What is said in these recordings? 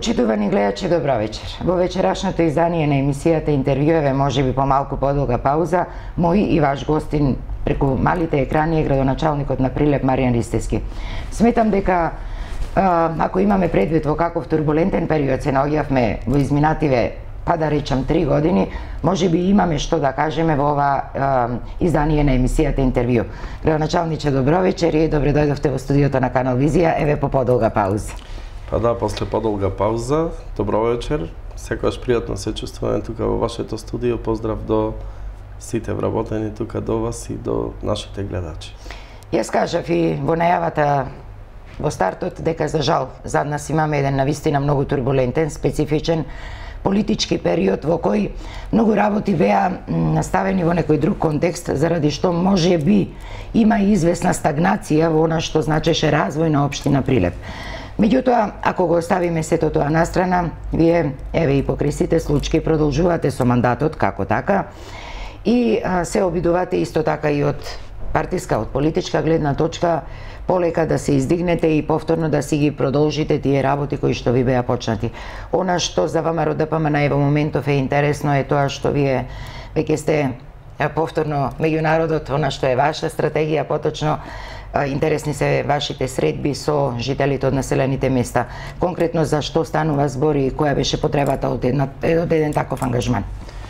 Почитувани гледачи, добро вечер. Во вечерашното издание на емисијата Интервјуеве, можеби по малку подолга пауза, мој и ваш гостин преку малите екрани е градоначалникот на Прилеп Маријан Ристевски. Сметам дека ако имаме предвид во каков турбулентен период се наоѓавме во изминативе, па да речам 3 години, можеби имаме што да кажеме во ова издание на емисијата Интервју. Градоначалниче, добро вечер и добре дојдовте во студиото на Канал Визија, еве по подолга пауза. Па да, после подолга пауза, добро вечер. Секогаш пријатно се чувствуваме тука во вашето студио. Поздрав до сите вработени тука до вас и до нашите гледачи. Јас кажав и во најавата во стартот дека за жал зад нас имаме еден навистина многу турбулентен, специфичен политички период во кој многу работи беа наставени во некој друг контекст, заради што може би има и известна стагнација во она што значеше развој на општина Прилеп. Меѓутоа, ако го оставиме сето тоа настрана, вие, еве и покрај сите случаи, продолжувате со мандатот како така и се обидувате исто така и од партиска, од политичка гледна точка полека да се издигнете и повторно да си ги продолжите тие работи кои што ви беа почнати. Она што за ВМРО ДПМН во моментов е интересно е тоа што вие веќе сте повторно меѓу народот, она што е ваша стратегија, поточно интересни се вашите средби со жителите од населените места. Конкретно за што станува збор и која беше потребата од еден таков ангажман?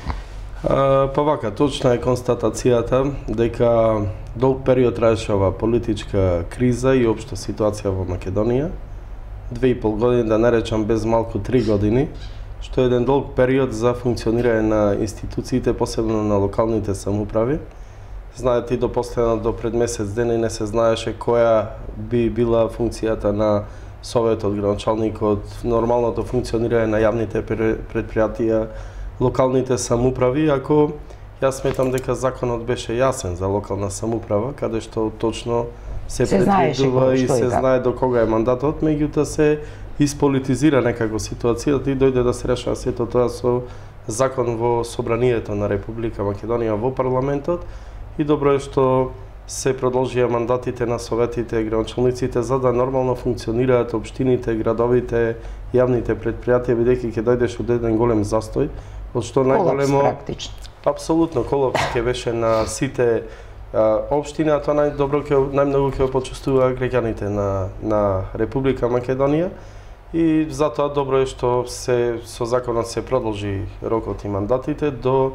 Па вака, точна е констатацијата дека долг период траеше ова политичка криза и општа ситуација во Македонија. 2,5 години, да не речам без малку 3 години, што е еден долг период за функционирање на институциите, посебно на локалните самоуправи. Знаете, и до последно, до пред месец дена и не се знаеше која би била функцијата на Советот, градоначалникот, нормалното функционирање на јавните предпријатија, локалните самоуправи, ако јас сметам дека законот беше јасен за локална самоуправа, каде што точно се предвидува и се знае до кога е мандатот, меѓутоа се исполитизира некако ситуацијата и дојде да се решава сето тоа со закон во Собранието на Република Македонија во парламентот. И добро е што се продолжија мандатите на советите, градоначалниците за да нормално функционираат општините, градовите, јавните предпријатија, бидејќи ќе дојдеш од еден голем застој, од што најголемо апсолутно колапс ќе беше на сите општини, а тоа најмногу ќе почувствува граѓаните на Република Македонија. И затоа добро е што со законот се продолжи рокот и мандатите до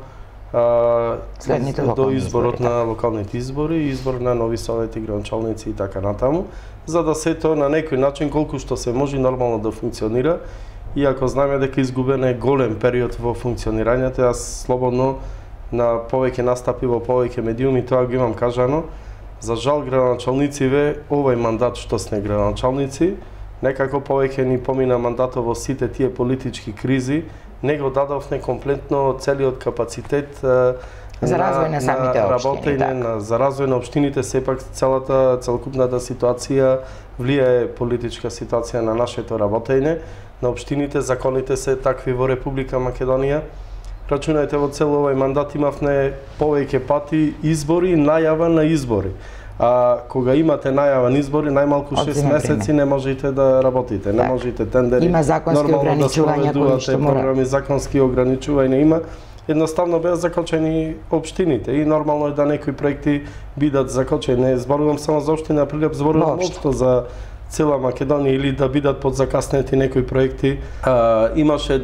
изборот на локалните избори и избор на нови совети, градоначалници и така натаму, за да сето на некој начин колку што се може нормално да функционира. Иако знаеме дека изгубен е голем период во функционирањето, јас слободно на повеќе настапи во повеќе медиуми тоа го имам кажано. За жал градоначалнициве, овој мандат што сме градоначалници, некако повеќе ни помина мандатот во сите тие политички кризи, не го дадовме комплетно целиот капацитет за развој на самите општини, за развој на општините. Сепак целокупната ситуација влијае политичка ситуација на нашето работење на општините, законите се такви во Република Македонија. Рачунајте, во цел овој мандат имавме повеќе пати избори, најава на избори. А кога имате најава на избори, најмалку 6 месеци не можете да работите, не можете тендери, има законски ограничувања кои што мора. Програми, законски ограничувања има. Едноставно беа закочени општините и нормално е да некои проекти бидат закочени. Не зборувам само за општина Прилеп, зборувам општо за цела Македонија или да бидат подзакаснети некои проекти. Имаше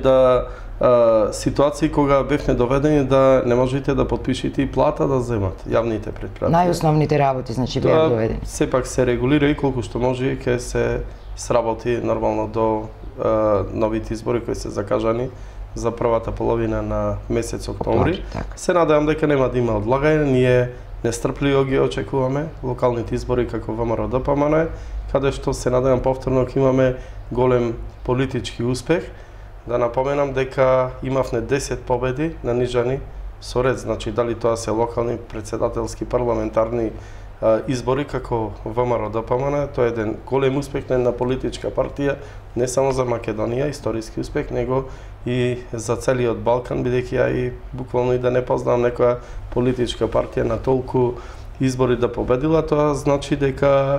ситуации кога бевме доведени да не можете да подпишете и плата да земат јавните предпријатија. Најосновните работи значи беа доведени. Сепак се регулира и колку што може ќе се сработи нормално до новите избори кои се закажани за првата половина на месец октомври. Се надевам дека нема да има одлагање, ние нестрпливо ги очекуваме локалните избори како ВМРО ДПМН, каде што се надевам повторно ќе имаме голем политички успех. Да напоменам дека имавме 10 победи на нижани со ред, значи дали тоа се локални, председателски, парламентарни избори како ВМРО ДПМН, тоа е еден голем успех на една политичка партија, не само за Македонија, историски успех, него и за целиот Балкан, бидејќи ја и буквално и да не познавам некоја политичка партија на толку избори да победила, тоа значи дека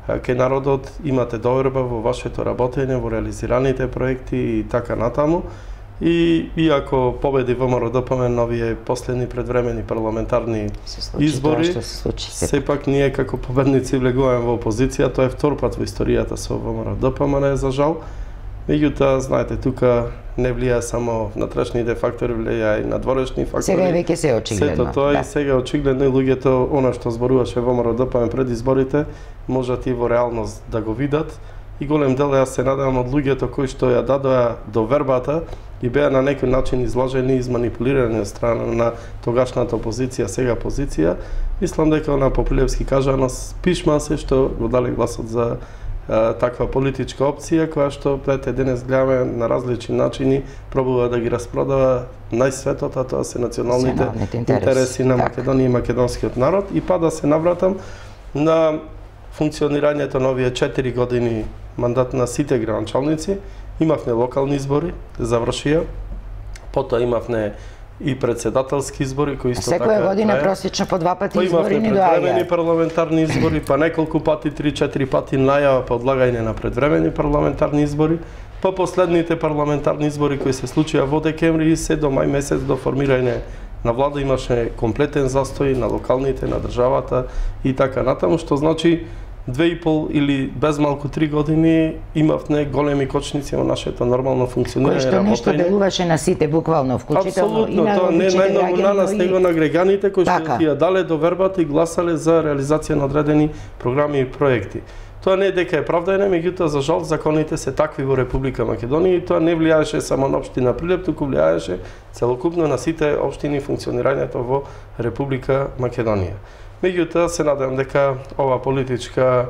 кај народот имате доверба во вашето работење, во реализираните проекти и така натаму. И иако победи ВМРО-ДПМН на овие последни предвремени парламентарни избори, сепак ние како победници влегуваме во опозиција, тоа е втор пат во историјата со ВМРО-ДПМН за жал. Меѓутоа, знаете, тука не влијае само внатрешните фактори, влијае и надворешни фактори. Сега е веќе се очигледно. Сето тоа и сега очигледно и луѓето, она што зборуваше ВМРО-ДПМН пред изборите, можат и во реалност да го видат. И голем дел, јас се надевам од луѓето кои што ја дадоа довербата и беа на некој начин излажени и изманипулирани од страна на тогашната опозиција, сега позиција. Мислам дека она по Прилепски кажано пишма се што го дали гласот за таква политичка опција, која што денес гледаме на различни начини пробува да ги распродава најсветот, а тоа се националните интереси на Македонија и македонскиот народ. И па да се навратам на функционирањето на овие 4 години мандат на сите градоначалници. Имавме локални избори, завршија, потоа имавме и председателски избори кои исто така секоја година просечно по 2 пати избори ни доаѓаат. Предвремени парламентарни избори, па неколку пати, 3-4 пати најава по одлагање на предвремени парламентарни избори, па последните парламентарни избори кои се случија во декември и се до мај месец до формирање на влада имаше комплетен застој на локалните, на државата и така натаму, што значи 2,5 или без малку 3 години имавме големи кочници во нашето нормално функционирање. Кој што нешто делуваше на сите буквално, вклучително и на обичните граѓани, на нас, него на граѓаните кои што ти ја дале довербата и гласале за реализација на одредени програми и проекти. Тоа не е дека е правдање, меѓутоа за жал законите се такви во Република Македонија и тоа не влијаеше само на општина Прилеп, туку влијаеше целокупно на сите општини функционирањето во Република Македонија. Меѓутоа се надевам дека ова политичка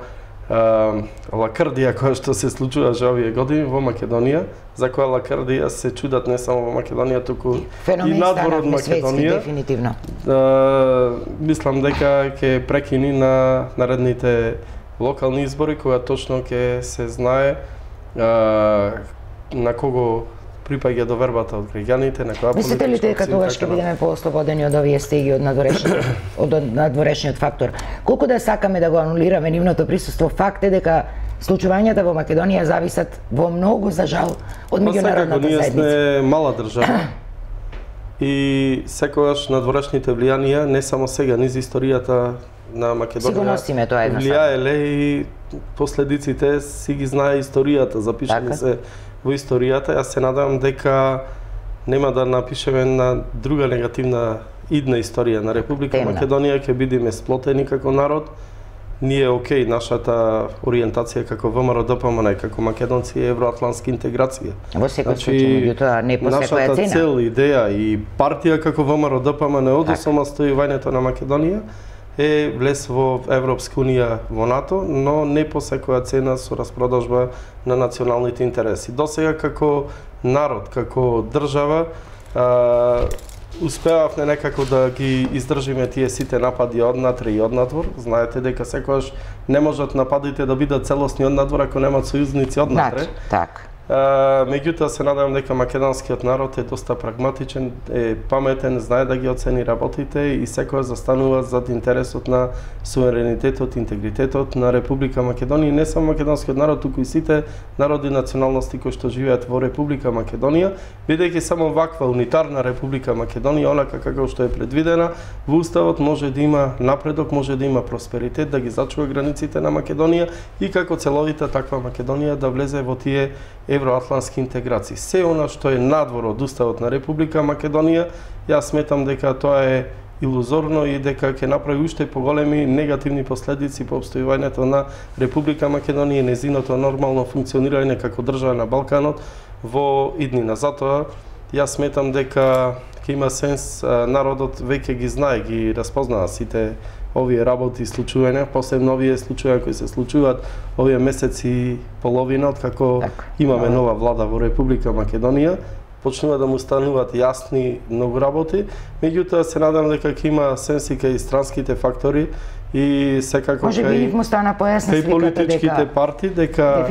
лакрдија која што се случуваше овие години во Македонија, за која лакрдија се чудат не само во Македонија, туку и надвор од Македонија. Дефинитивно. Мислам дека ќе прекини на наредните локални избори, кога точно ќе се знае на кого припаѓа довербата од граѓаните, на која политичка. Мислите ли дека тогаш ќе бидеме поослободени од овие стеги од надворешниот фактор? Колку да сакаме да го анулираме нивното присуство, факт е дека случувањата во Македонија зависат во многу, за жал, од меѓународната заедница. Ние сме мала држава и секогаш надворешните влијанија, не само сега, низ историјата на Македонија, влијаеле и последиците си ги знае историјата, запишани се во историјата. Јас се надевам дека нема да напишеме на друга негативна идна историја на Република Македонија, ќе бидеме сплотени како народ. Ние окей, нашата ориентација како ВМРО-ДПМН, како македонци е евроатлантска интеграција. Во секој случај, меѓутоа не по секоја цена. Нашата цел, идеја и партија како ВМРО-ДПМН од осамостојувањето на Македонија е влез во Европска унија, во НАТО, но не по секоја цена со распродажба на националните интереси. Досега како народ, како држава, успевавме некако да ги издржиме тие сите напади однатре и однадвор. Знаете дека секогаш не можат нападите да бидат целосни однадвор ако немаат сојузници однатре. Так. Меѓутоа се надевам дека македонскиот народ е доста прагматичен, е паметен, знае да ги оцени работите и секој застанува зад интересот на суверенитетот, интегритетот на Република Македонија, не само македонскиот народ, туку и сите народи и националности кои што живеат во Република Македонија, бидејќи само ваква унитарна Република Македонија, онака како што е предвидена во уставот, може да има напредок, може да има просперитет, да ги зачува границите на Македонија и како целовита таква Македонија да влезе во тие евроатлантски интеграции. Се она што е надвор од уставот на Република Македонија, јас сметам дека тоа е илузорно и дека ќе направи уште поголеми негативни последици по обстојувањето на Република Македонија и незиното нормално функционирање како држава на Балканот во иднина. Затоа јас сметам дека ќе има сенс, народот веќе ги знае, ги распознава сите овие работи и случувања, посебно овие случаи кои се случуваат овие месеци и половина откако имаме нова влада во Република Македонија, почнува да му стануваат јасни многу работи, меѓутоа се надам дека ќе има сенс и кај странските фактори и секако кај политичките партии дека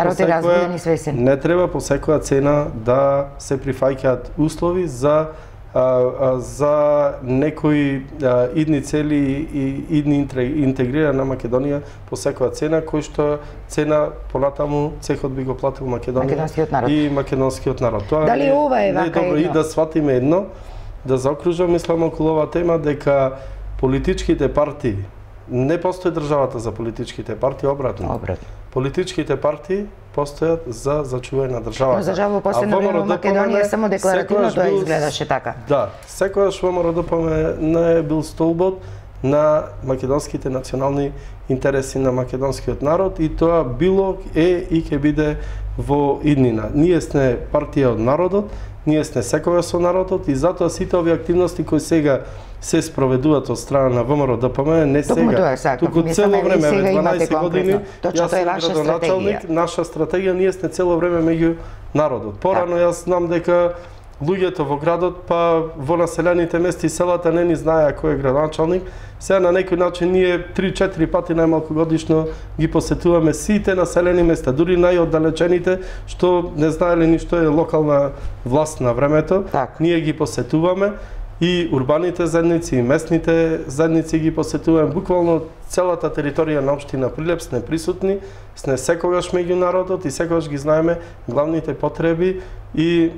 не треба по секоја цена да се прифаќаат услови за за некои идни цели и идни интегрира на Македонија по секоја цена, кој што цена понатаму цехот би го платил Македонија и македонскиот народ. Тоа дали ова е вака добро и да сватиме едно, да заокружам мислам околу оваа тема дека политичките партии не постои државата за политичките партии, обратно. Политичките партии постојат за зачување на државата. Но за жал во последно време во Македонија само декларативно тоа изгледаше така. Да, секогаш ВМРО не е бил столбот на македонските национални интереси на македонскиот народ и тоа било е и ќе биде во иднина. Ние сме партија од народот, ние сме секогаш со народот и затоа сите овие активности кои сега се спроведуваат од страна на ВМРО-ДПМН, не сега, туку цело време, 12 години, јас сум градоначалник, наша стратегија, ние сме цело време меѓу народот. Порано јас знам дека луѓето во градот, па во населените места и селата не ни знаеа кој е градоначалник. Сега на некој начин ние 3-4 пати најмалку годишно ги посетуваме сите населени места, дури најоддалечените што не знаеле ни што е локална власт на времето. Ние ги посетуваме и урбаните заедници, и местните заедници ги посетуваме. Буквално целата територија на општина Прилеп сме присутни, сме секогаш меѓу народот и секогаш ги знаеме главните потреби и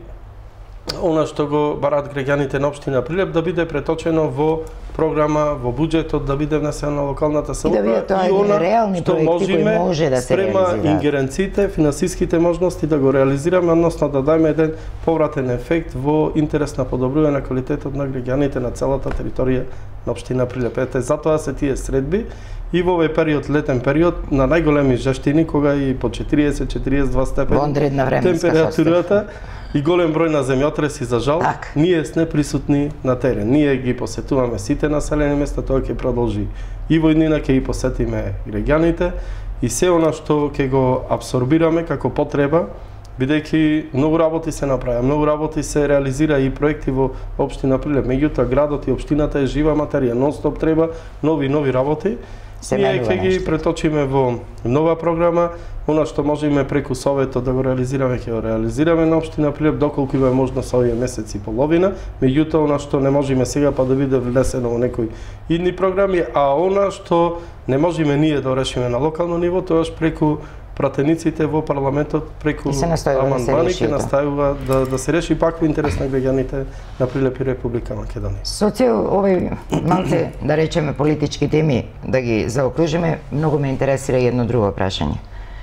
она што го бараат граѓаните на општина Прилеп да биде преточено во програма, во буџетот, да биде внесено на локалната самоуправа и она што можеме спрема ингеренциите, финансиските можности да го реализираме, односно да дајме еден повратен ефект во интерес на подобрување на квалитетот на граѓаните на целата територија на општина Прилеп. Ете, затоа се тие средби и во овој период, летен период, на најголеми жештини, кога и по 40-42 степени температурата и голем број на земјотреси, за жал, ние сме присутни на терен. Ние ги посетуваме сите населени места, тоа ќе продолжи и во иднина, ќе ги посетиме граѓаните и се она што ќе го абсорбираме како потреба, бидејќи многу работи се направи, многу работи се реализира и проекти во општина Прилеп. Меѓутоа градот и општината е жива материја, нон-стоп треба нови работи. Ние ќе ги преточиме во нова програма, она што можеме преку советот да го реализираме, ќе го реализираме на општина Прилеп доколку има можност овие месеци и половина. Меѓутоа она што не можеме сега па да биде внесено во некои идни програми, а она што не можеме ние да решиме на локално ниво, тоаш преку пратениците во парламентот преку амандмани ќе наставува да се реши пак во интерес на граѓаните на Прилеп и Република Македонија. Со цел овој малце да речеме политички теми да ги заокружиме, многу ме интересира едно друго прашање.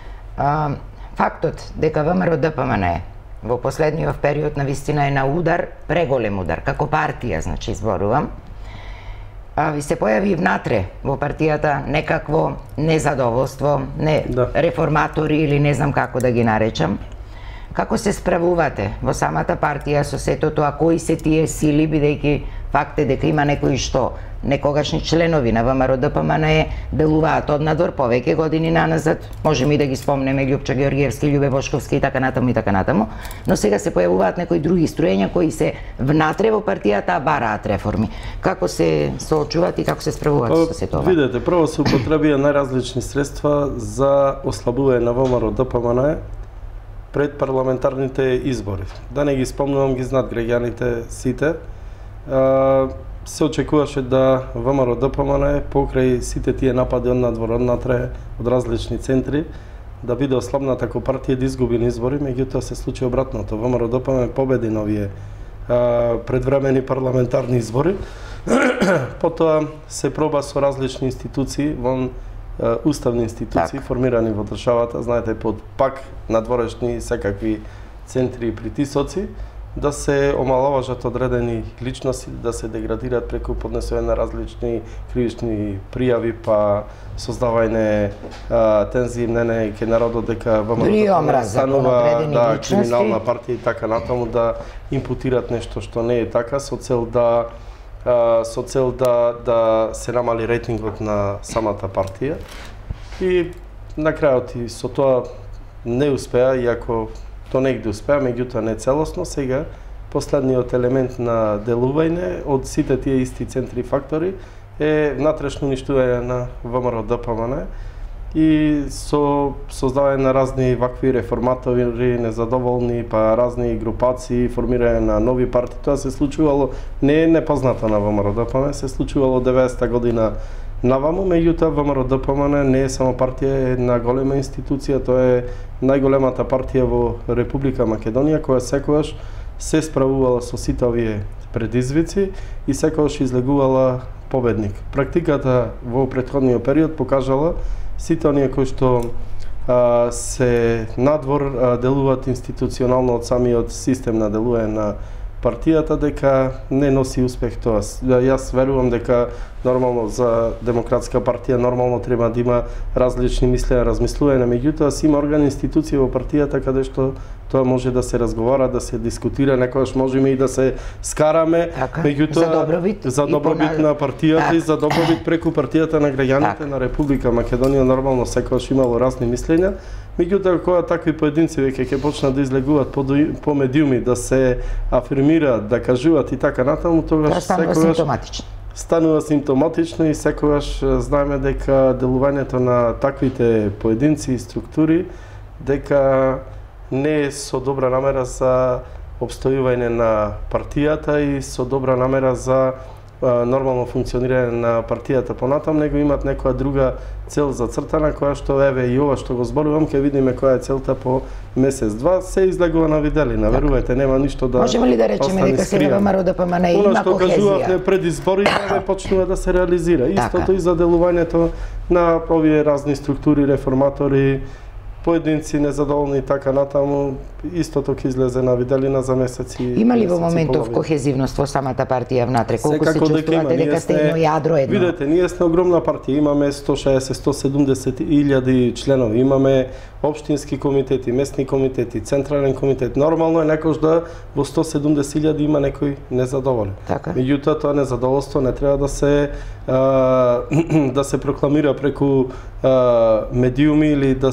Фактот дека ВМРО-ДПМН во последниот период навистина е на удар, преголем удар, како партија, значи зборувам, ви се појави внатре во партијата некакво незадоволство, реформатори или не знам како да ги наречам. Како се справувате во самата партија со сето тоа, кои се тие сили, бидејќи факт е дека има некои што некогашни членови на ВМРО-ДПМН делуваат однадвор повеќе години наназад, можеме и да ги спомнеме Љупчо Георгиевски, Љубе Бошковски и така натаму, но сега се појавуваат некои други струења кои се внатре во партијата, а бараат реформи. Како се соочуваат и како се справуваат со сето ова? Видете, прво се употребија најразлични средства за ослабување на ВМРО-ДПМН пред парламентарните избори. Да не ги спомнувам, ги знаат граѓаните сите. Се очекуваше да ВМРО-ДПМН покрај сите тие напади однадвор, однатре, од различни центри, да биде ослабната како партија да изгуби на избори, меѓутоа се случи обратното. ВМРО-ДПМН победи на овие предвремени парламентарни избори. Потоа се проба со различни институции, уставни институции формирани во државата, знаете, под пак надворешни секакви центри и притисоци, да се омаловажат одредени личности, да се деградираат преку поднесување на различни кривични пријави, па создавање тензии мнење кај народот дека ВМРО станува криминална партија и така натаму, да импутират нешто што не е така со цел да се намали рейтингот на самата партија. И на крајот и со тоа не успеа, иако тоа негде успеа, меѓутоа не целосно. Сега последниот елемент на делување од сите тие исти центри фактори е внатрешно уништување на ВМРО-ДПМН и со создавање на разни вакви реформатори, незадоволни, па разни групации, формирање на нови партии. Тоа се случувало, не е непознато на ВМРО-ДПМН, се случувало 90-та година наваму, меѓутоа ВМРО-ДПМН не е само партија, е една голема институција, тоа е најголемата партија во Република Македонија, која секогаш се справувала со сите овие предизвици и секогаш излегувала победник. Практиката во претходниот период покажала сите оние кои што се надвор делуваат институционално од самиот систем на делување на партијата, дека не носи успех тоа. Јас верувам дека нормално за демократска партија нормално треба да има различни мислења, размислување, меѓутоа си има орган, институција во партијата каде што тоа може да се разговара, да се дискутира, некогаш можеме и да се скараме, меѓутоа за добробит на партијата и за добробит преку партијата на граѓаните на Република Македонија нормално секогаш имало разни мислења. Меѓутоа, кога такви поединци веќе ќе почнат да излегуваат по медиуми, да се афирмираат, да кажуваат и така натаму, тогаш секогаш станува симптоматично и секогаш знаеме дека делувањето на таквите поединци и структури дека не е со добра намера за обстојување на партијата и со добра намера за нормално функционирање на партијата понатам, него имат некоја друга цел зацртана, која што еве и ова што го зборувам, ќе видиме која е целта по месец-два, се излегува на виделина, верувајте, нема ништо да можеме ли да речеме дека сега ВМРО-ДПМН има кохезија? Она што кажувавте пред изборите почнува да се реализира. Истото и за делувањето на овие разни структури, реформатори, поединци незадоволни и така натаму, истото ќе излезе на виделина за месеци. Има ли во моментов кохезивност во самата партија внатре? Колку се чувствувате дека сте едно јадро едно? Видете, ние сме огромна партија, имаме 160-170 илјади членови, имаме општински комитети, местни комитети, централен комитет. Нормално е некош да во 170.000 има некој незадоволен. Меѓутоа тоа незадоволство не треба да се прокламира преку медиуми или да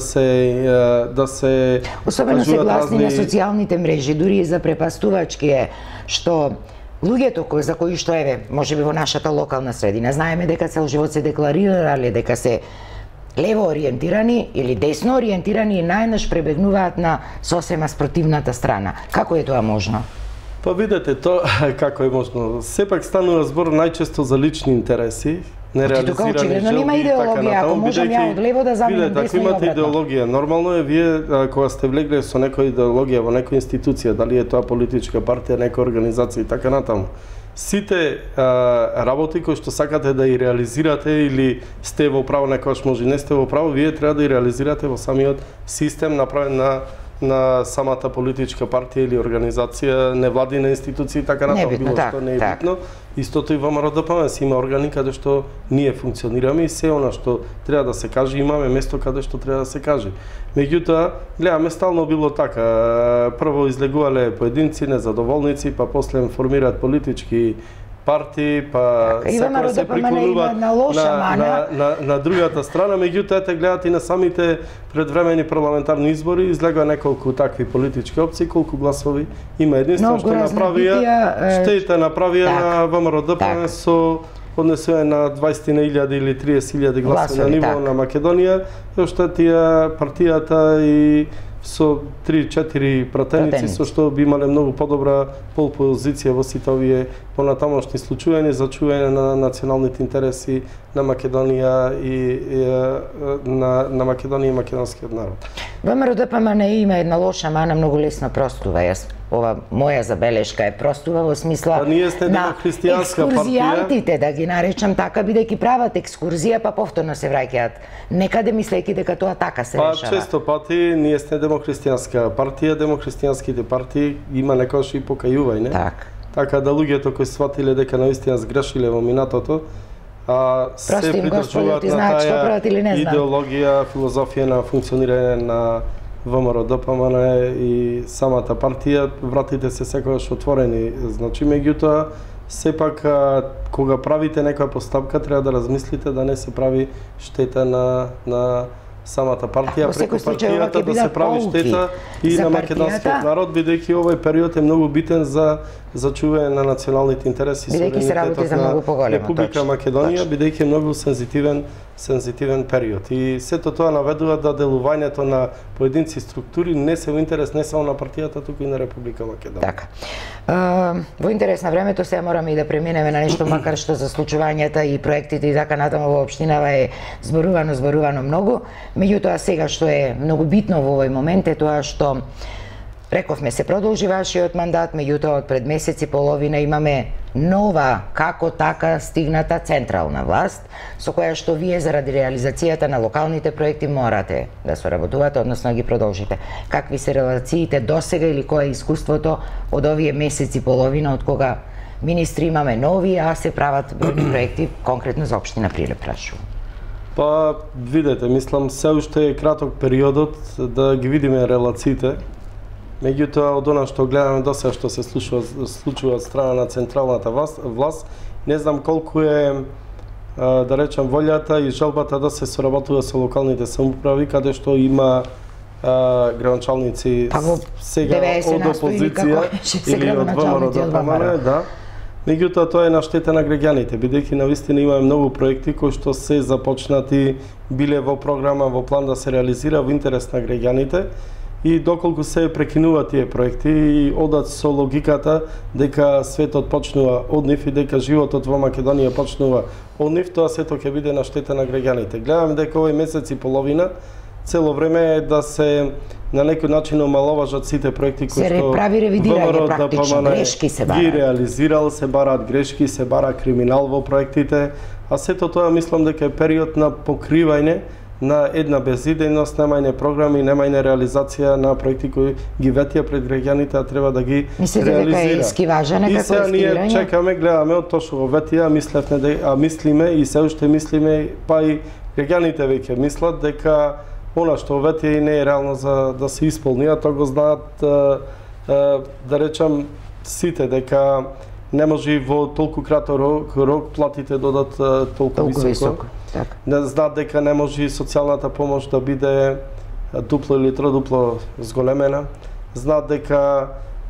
се особено се гласни на социјалните мрежи, дури и за препастувачки е што луѓето за кои што еве, можеби во нашата локална средина, знаеме дека цел живот се декларирале дека се лево ориентирани или десно ориентирани и најнаш пребегнуваат на сосема спротивната страна. Како е тоа можно? Па видете, тоа како е можно. Сепак станува збор најчесто за лични интереси, нереализирани желби и така натаму. Ако можам ја од лево да заменам десно и ако имате идеологија, нормално е вие кога сте влегле со некоја идеологија во некоја институција, дали е тоа политичка партија, некоја организација и така натаму. Сите работи кои што сакате да и реализирате или сте во право, некогаш може не сте во право, вие треба да и реализирате во самиот систем направен на самата политичка партија или организација, невладина институција и така натаму, било што не е битно. Истото и во ВМРО-ДПМН си има органи каде што ние функционираме и се она што треба да се каже, имаме место каде што треба да се каже. Меѓутоа, гледаме стално било така. Прво излегувале поединци, незадоволници, па после формираат политички партии, па секој се приклонуваат на другата страна, меѓутоа те гледат и на самите предвремени парламентарни избори, излега неколку такви политички опции, колку гласови има. Единствено што направија, штета направија на ВМРО-ДПМН со однесување на 20.000 или 30.000 гласови на ниво на Македонија, и оштетија партијата и со 3-4 пратеници, со што би имале многу подобра полпозиција во сите овие понатамошни случувања за чување на националните интереси на Македонија и на Македонија и македонскиот народ. ВМРО-ДПМН има една лоша мана, многу лесно простува. Ова моја забелешка е простува во смисла на екскурзијантите, да ги наречам така, бидејќи прават екскурзија, па повторно се враќаат некаде мислејќи дека тоа така се решава. Често пати ние сме демохристијанска партија, демохристијанските партии има некош и покајување. Така да луѓето кои сватиле дека наистина сгрешиле во минатото, се придржуваат на таа идеологија, филозофија на функционирање на ВМРО-ДПМН и самата партија, вратите се секогаш отворени. Значи, меѓутоа, сепак, кога правите некоја поставка, треба да размислите да не се прави штета на самата партија, преку партијата да се прави штета и на македонскиот народ, бидејќи овој период е многу битен за чување на националните интереси и суверенитетот на Република Македонија, бидејќи е многу сензитивен период. И сето тоа наведува да делувањето на поединци структури не се во интерес не само на партијата, туку и на Република Македонија. Така. Во интерес на времето сега мораме и да преминеме на нешто, макар што за случувањата и проектите и така натаму во општинава е зборувано многу. Меѓутоа сега што е многу битно во овој момент е тоа што рековме се продолжи вашиот мандат, меѓутоа од пред месец и половина имаме нова како така стигната централна власт со која што вие заради реализацијата на локалните проекти морате да соработувате, односно да ги продолжите. Какви се релациите досега или кое е искуството од овие месец и половина од кога министри имаме нови, а се прават бројни проекти конкретно за општина Прилеп, прашувам? Па видете, мислам се уште е краток периодот да ги видиме релациите. Меѓутоа, од она што гледаме досега што се случува од страна на централната власт, не знам колку е, да речем, волјата и желбата да се соработува со локалните самоуправи, каде што има градоначалници сега од опозиција или од ВМРО ДПМН, да. Меѓутоа, тоа е на штета на граѓаните, бидејќи навистина имаме многу проекти кои што се започнати, биле во програма, во план да се реализира во интерес на граѓаните. И доколку се прекинуваат тие проекти и одат со логиката дека светот почнува од нив и дека животот во Македонија почнува од нив, тоа сето ќе биде на штета на граѓаните. Гледам дека овој месец и половина цело време е да се на некој начин омаловажат сите проекти кои што прави ревидирање практично, грешки се бараат. Ги реализирал, се бараат грешки, се бара криминал во проектите, а сето тоа мислам дека е период на покривање на една безидејност, немајне програми, немајне реализација на проекти кои ги ветија пред граѓаните, а треба да ги мислите реализира. Мислите дека е ескиважа, и сега ние чекаме, гледаме од тоа што го ветија, мислиме и се уште мислиме, па и граѓаните веќе мислат дека она што ветија и не е реално за да се исполни, а тоа го знаат, да речам, сите, дека не може во толку краток рок платите додат толку високо. Не знаат дека не може и социјалната помош да биде дупло или тродупло зголемена. Знаат дека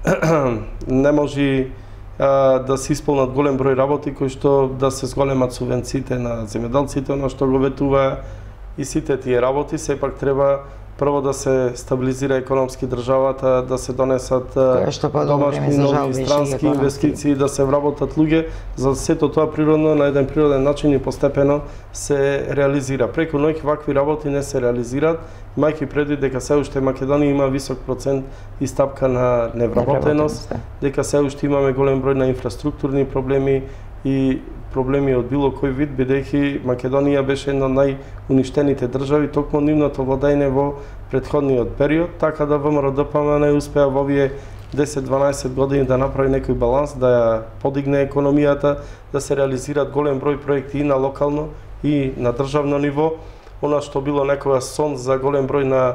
не може да се исполнат голем број работи кои што да се зголемат субвенциите на земјоделците, оно што го ветува и сите тие работи, сепак треба прво да се стабилизира економски државата, да се донесат домашни нови странски инвестиции, да се вработат луѓе, за сето тоа природно на еден природен начин и постепено се реализира. Преку ноќ вакви работи не се реализираат, имајќи предвид дека се уште Македонија има висок процент и стапка на невработеност, дека се уште имаме голем број на инфраструктурни проблеми и проблеми од било кој вид, бидејќи Македонија беше една од најуништените држави, токму нивното владење во претходниот период, така да ВМРО ДПМН успеа во овие 10-12 години да направи некој баланс, да ја подигне економијата, да се реализираат голем број проекти и на локално и на државно ниво. Она што било некоја сон за голем број на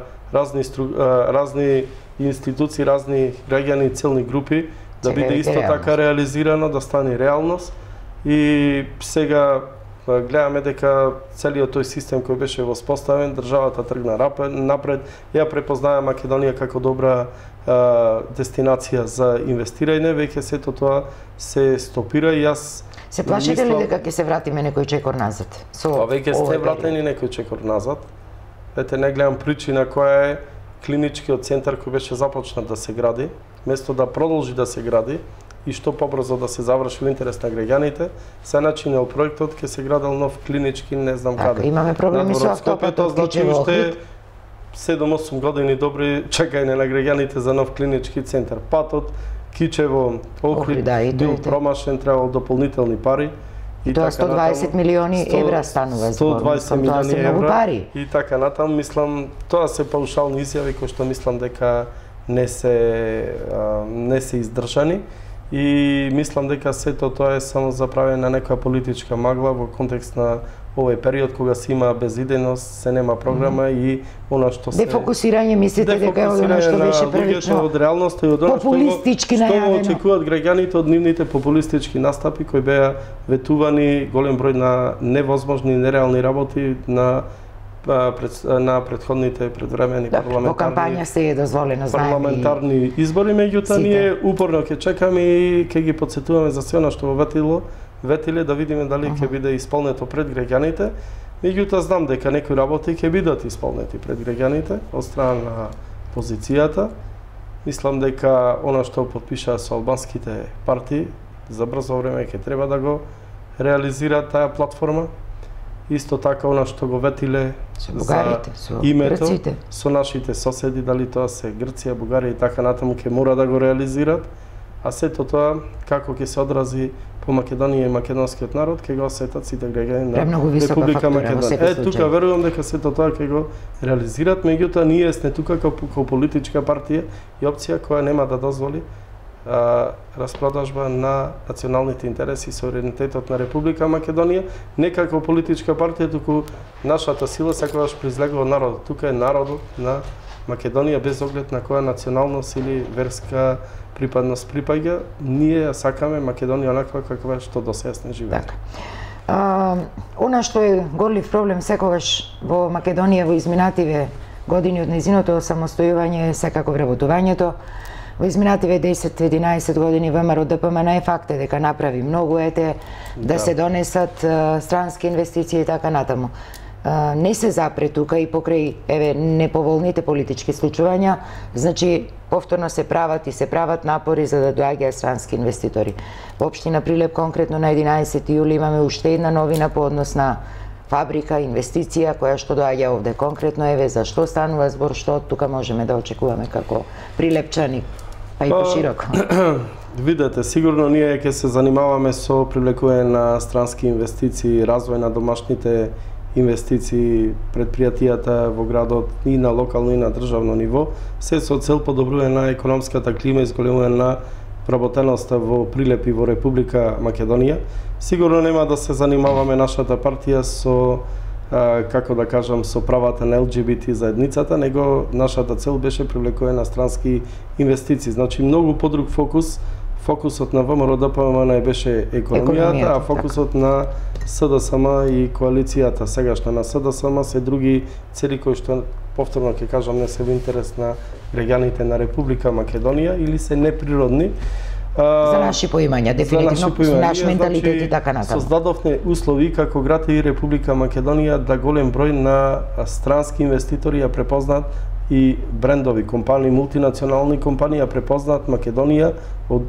разни институции, разни граѓани и целни групи, да биде исто така реализирано, да стане реалност. И сега гледаме дека целиот тој систем кој беше воспоставен, државата тргна напред, ја препознава Македонија како добра дестинација за инвестирање, веќе сето тоа се стопира и јас се плашите ли дека ќе се вратиме некој чекор назад? Веќе сте вратени некој чекор назад. Ете, не гледам причина која е клиничкиот центар кој беше започнат да се гради, место да продолжи да се гради и што побрзо да се заврши во интерес на граѓаните, се начинал проектот, ќе се градел нов клинички, не знам каде. Имаме проблеми со автопатот, значи уште 7-8 години добри чекање на граѓаните за нов клинички центар. Патот Кичево, Охрид, бил промашен, требало дополнителни пари. И тоа 120 милиони евра станува збор. 120 милиони евра пари. И така натам, мислам, тоа се паушални изјави кои што мислам дека не се издржани. И мислам дека сето тоа е само за правење на некоја политичка магла во контекст на овој период кога се има безидејност, се нема програма и она што се дефокусирање, мислите дека е она што беше првично од реалноста и од она популистички најавено. Што очекуваат граѓаните од нивните популистички настапи кои беа ветувани голем број на невозможни и нереални работи на на претходните предвремени Во кампања се е дозволено, парламентарни избори, меѓутоа ние упорно ќе чекаме и ќе ги потсетуваме за се она што во ветиле да видиме дали ќе биде исполнето пред граѓаните. Меѓутоа знам дека некои работи ќе бидат исполнети пред граѓаните од страна на позицијата. Мислам дека она што потпишаа со албанските партии за брзо време ќе треба да го реализираат таа платформа. Исто така она што го ветиле за името со нашите соседи, дали тоа се Грција, Бугарија и така натаму ќе мора да го реализираат. А сето тоа како ќе се одрази по Македонија и македонскиот народ, ќе го осетат сите граѓани на Република Македонија. Тука верувам дека сето тоа ќе го реализираат, меѓутоа ние сме тука како политичка партија и опција која нема да дозволи распродажба на националните интереси и суверенитетот на Република Македонија, не како политичка партија, туку нашата сила секогаш произлегува од народот. Тука е народот на Македонија без оглед на која националност или верска припадност припаѓа. Ние ја сакаме Македонија онаква каква што досега сме живеели. Она што е горлив проблем секогаш во Македонија во изминативе години од нејзиното самостојување е секако вработувањето. Во изминативе 10-11 години ВМРО ДПМН е факт е дека направи многу да се донесат странски инвестиции и така натаму. Не се запре тука и покрај неповолните политички случувања, значи повторно се прават напори за да доаѓаат странски инвеститори. Во општина Прилеп конкретно на 11 јули имаме уште една новина по однос на фабрика, инвестиција која што доаѓа овде. Конкретно за што станува збор, што од тука можеме да очекуваме како прилепчани, па и пошироко. Видете, сигурно ние ќе се занимаваме со привлекување на странски инвестиции, развој на домашните инвестиции, предпријатијата во градот и на локално и на државно ниво, се со цел подобрување на економската клима и зголемување на вработеноста во Прилеп и во Република Македонија. Сигурно нема да се занимаваме нашата партија со како да кажам, со правата на ЛГБТ заедницата, него нашата цел беше привлекување на странски инвестиции. Значи многу подруг фокус. Фокусот на ВМРО ДПМН беше економијата, а фокусот на СДСМ и коалицијата сегашна на СДСМ се други цели кои што повторно ќе кажам не се во интерес на граѓаните на Република Македонија или се неприродни. За наши поимања, дефинитивно, со наш менталитет и така натаму. Создадовме услови како град и Република Македонија да голем број на странски инвеститори ја препознаат и брендови компании, мултинационални компании ја препознаат Македонија од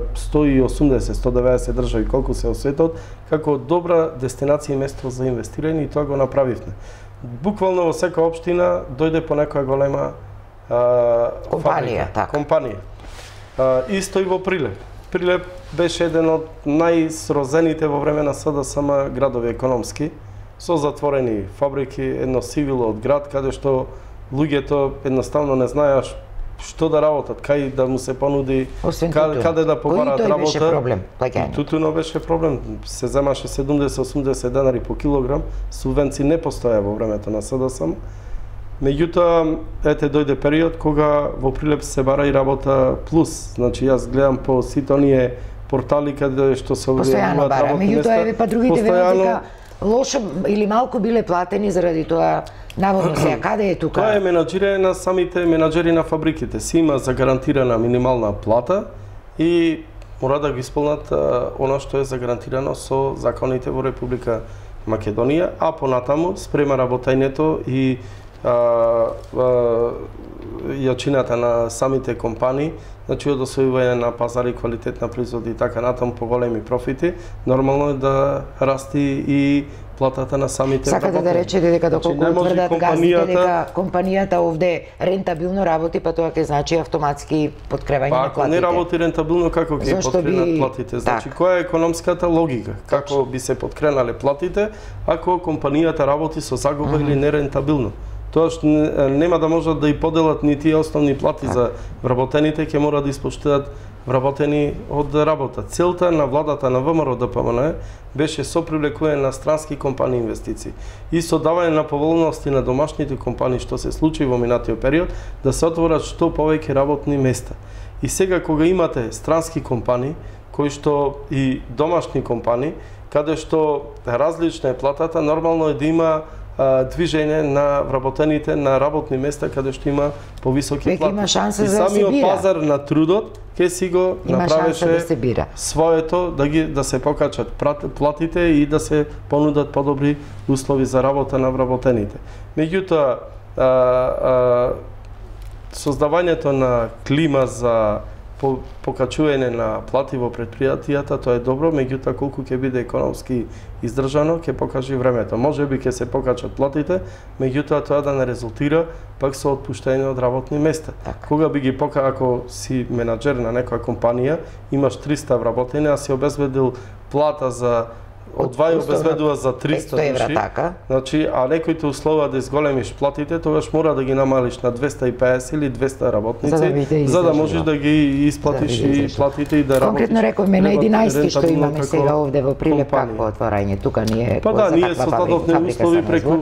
180-190 држави колку се во светот како добра дестинација и место за инвестирање и тоа го направивме. Буквално во секоја општина дојде по некоја голема компанија. Исто и во Прилеп. Прилеп беше еден од најсрозените во време на СДСМ градови економски, со затворени фабрики, едно сивило од град, каде што луѓето едноставно не знаеш што да работат, кај да му се понуди, каде да побарат работа. Кој беше проблем? Тутуно беше проблем. Се земаше 70-80 денари по килограм, субвенции не постоја во времето на СДСМ. Меѓутоа, дојде период кога во Прилеп се бара и работа плюс. Значи, јас гледам по сите оние портали каде што се објавуваат работни места. Меѓутоа, па другите велат дека лошо или малку биле платени заради тоа. Наводно сега, каде е тука? Тоа е менаџирање на самите менаџери на фабриките. Си има загарантирана минимална плата и мора да го исполнат она што е загарантирано со законите во Република Македонија, а понатаму спрема работењето и јачината на самите компании, значи од освојување на пазари, квалитетна производи и така натаму по големи профити, нормално е да расти и платата на самите работници. Сакате да речете дека доколку утврдат газдите дека компанијата овде рентабилно работи, па тоа ќе значи автоматски подкревање на платите. Ако не работи рентабилно, како ќе подкренат платите? Значи, која е економската логика? Како би се подкренале платите ако компанијата работи со загуба или нерентабилно? Тоа што нема да можат да и поделат ни тие основни плати за вработените, ќе мора да испоштуваат вработени од работа. Целта на владата на ВМРО ДПМН беше со привлекување на странски компании инвестиции и со давање на поволности на домашните компании, што се случи во минатиот период, да се отворат што повеќе работни места. И сега кога имате странски компании, кои што и домашни компании, каде што различна е платата, нормално е да има движење на вработените на работни места каде што има повисоки плати. Има шанса и да се самиот бира. пазар на трудот ќе си го направеше да се бира. своето да се покачат платите и да се понудат подобри услови за работа на вработените. Меѓутоа, создавањето на клима за покачување на плати во предпријатијата, тоа е добро, меѓутоа колку ќе биде економски издржано, ќе покаже времето. Можеби ќе се покачат платите, меѓутоа тоа да не резултира пак со отпуштање од работни места. Кога би ги ако си менаџер на некоја компанија, имаш 300 вработени, а си обезбедил плата за од 2 обезбедува за 300 души, значи, а некоите условија да изголемиш платите, тогаш мора да ги намалиш на 250 или 200 работници, за да можеш да ги исплатиш и платите и да работиш. Конкретно рековме на 11 што имаме сега овде во Прилеп, какво отворање, тука ние па да, ние создадовме услови преку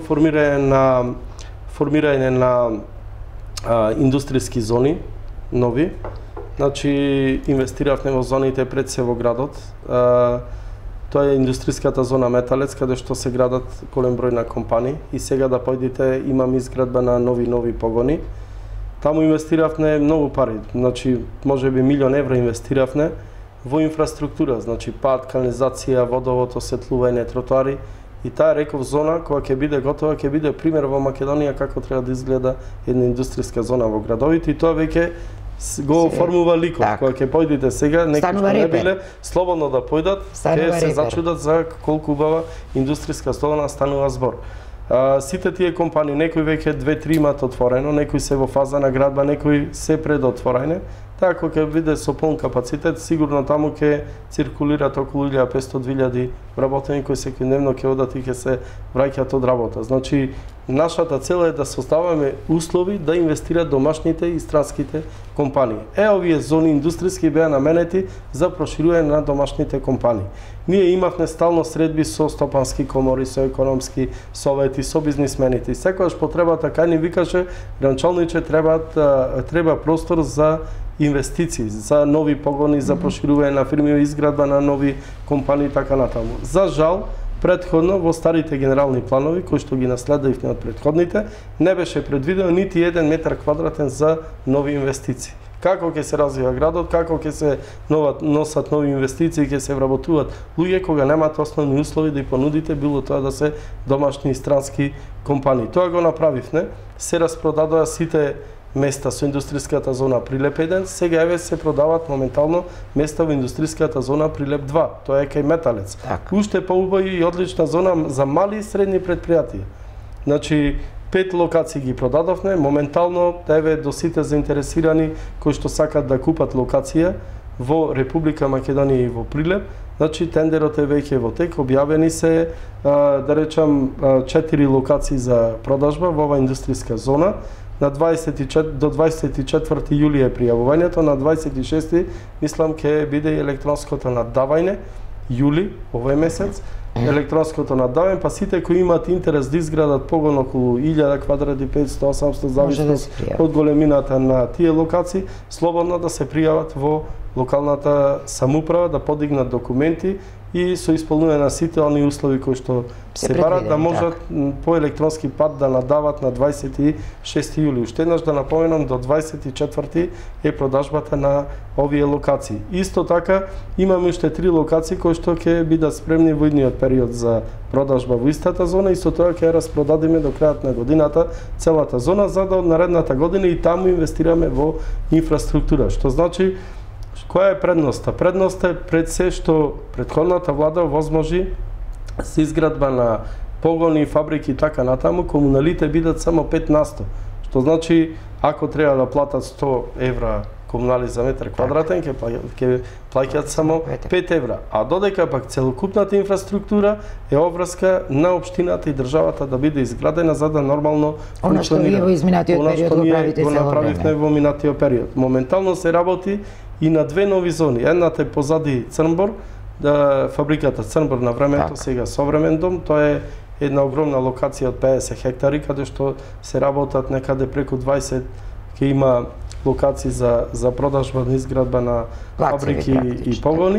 формирање на индустријски зони нови. Значи инвестиравме во зоните пред се во градот. Тоа е индустријската зона Металец, каде што се градат голем број на компании и сега да појдете имам изградба на нови погони. Таму инвестиравме многу пари, значи можеби €1.000.000 инвестиравме во инфраструктура, значи пат, канализација, водовод, осветлување, тротоари и таа реков зона кога ќе биде готова ќе биде пример во Македонија како треба да изгледа една индустријска зона во градовите и тоа веќе го оформува ликот. Кога ќе појдете сега, некои што не биле слободно да појдат, ќе се зачудат за колку убава индустријска зона станува збор. Сите тие компании, некои веќе 2-3 имаат отворено, некои се во фаза на градба, некои се пред отворање. Така кога ќе биде со полн капацитет, сигурно таму ќе циркулираат околу 1500-2000 вработени кои секојдневно ќе одат и ќе се враќаат од работа. Значи, нашата цел е да создаваме услови да инвестираат домашните и странските компании. Овие зони индустријски беа наменети за проширување на домашните компании. Ние имавме стално средби со стопански комори, со економски совети, со бизнисмените. И секогаш потребата кај ни викаше, гранчалниче треба простор за инвестиции, за нови погони, за проширување на фирми, изградба на нови компании и така натаму. За жал, претходно во старите генерални планови, кои што ги наследивме од претходните, не беше предвидено нити 1 метар квадратен за нови инвестиции. Како ќе се развива градот, како ќе се носат нови инвестиции, ќе се вработуваат луѓе кога немаат основни услови да ја понудите, било тоа да се домашни и странски компании. Тоа го направивме, се распродадоа сите места со индустријската зона Прилеп 1, сега еве се продаваат моментално места во индустријската зона Прилеп 2, тоа е кај Металец. Уште поубава и одлична зона за мали и средни предпријатија. Значи 5 локации ги продадовме, моментално еве до сите заинтересирани кои што сакат да купат локација во Република Македонија и во Прилеп. Значи тендерот е веќе во тек, објавени се да речам 4 локации за продажба во оваа индустријска зона. До 24 јули е пријавувањето, на 26 мислам ќе биде електронското наддавање, јули, овој месец, електронското наддавање, па сите кои имаат интерес да изградат погон околу 1000 квадрати, 500-800, зависно од големината на тие локации, слободно да се пријават во локалната самоуправа, да подигнат документи и со исполнување на сите оние услови кои што се барат да можат по електронски пат да надават на 26 јули. Уште еднаш да напоменам, до 24 е продажбата на овие локации. Исто така имаме уште 3 локации кои што ќе бидат спремни во идниот период за продажба во истата зона и со тоа ќе распродадиме до крајот на годината целата зона, за да од наредната година и таму инвестираме во инфраструктура, што значи која е предноста? Предноста е пред се што претходната влада возможи за изградба на погони, фабрики и така натаму, комуналите бидат само 5%. Што значи, ако треба да платат 100 евра комунали за метар квадратен, ќе плаќаат само 5 евра. А додека пак целокупната инфраструктура е обврска на општината и државата да биде изградена за да нормално функционира. Она што вие во изминатиот период го правите го направивме во минатиот период. Моментално се работи и на 2 нови зони. Едната е позади Црнбор, фабриката Црнбор на времето, сега современ дом, тоа е една огромна локација од 50 хектари, каде што се работат некаде преку 20, ќе има локации за продажба на изградба на фабрики и погони.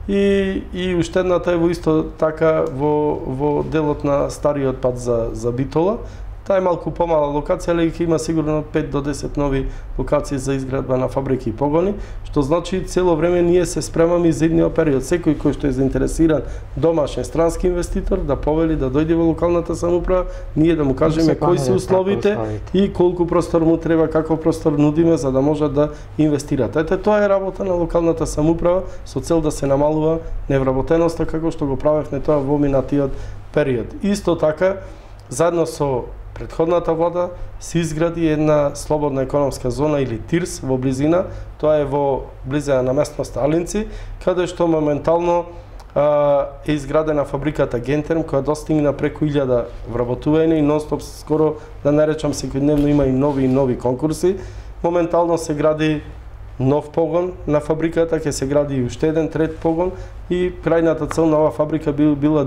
и уште едната е во исто така во делот на стариот пат за Битола. Таа е малку помала локација, али ќе има сигурно 5 до 10 нови локации за изградба на фабрики и погони, што значи цело време ние се спремаме за идниот период. Секој кој што е заинтересиран домашен странски инвеститор да повели да дојде во локалната самоуправа, ние да му кажеме кои се условите и колку простор му треба, каков простор нудиме за да може да инвестират. Ете, тоа е работа на локалната самоуправа со цел да се намалува невработеноста како што го правевме тоа во минатиот период. Исто така, заедно со претходната влада се изгради една слободна економска зона или ТИРС во близина, тоа е во близина на местност Алинци, каде што моментално е изградена фабриката Гентерм, која достигна преку 1000 вработување и нонстоп скоро, да не речам секојдневно, има и нови конкурси. Моментално се гради нов погон на фабриката, ќе се гради и уште еден трет погон и крајната цел на оваа фабрика била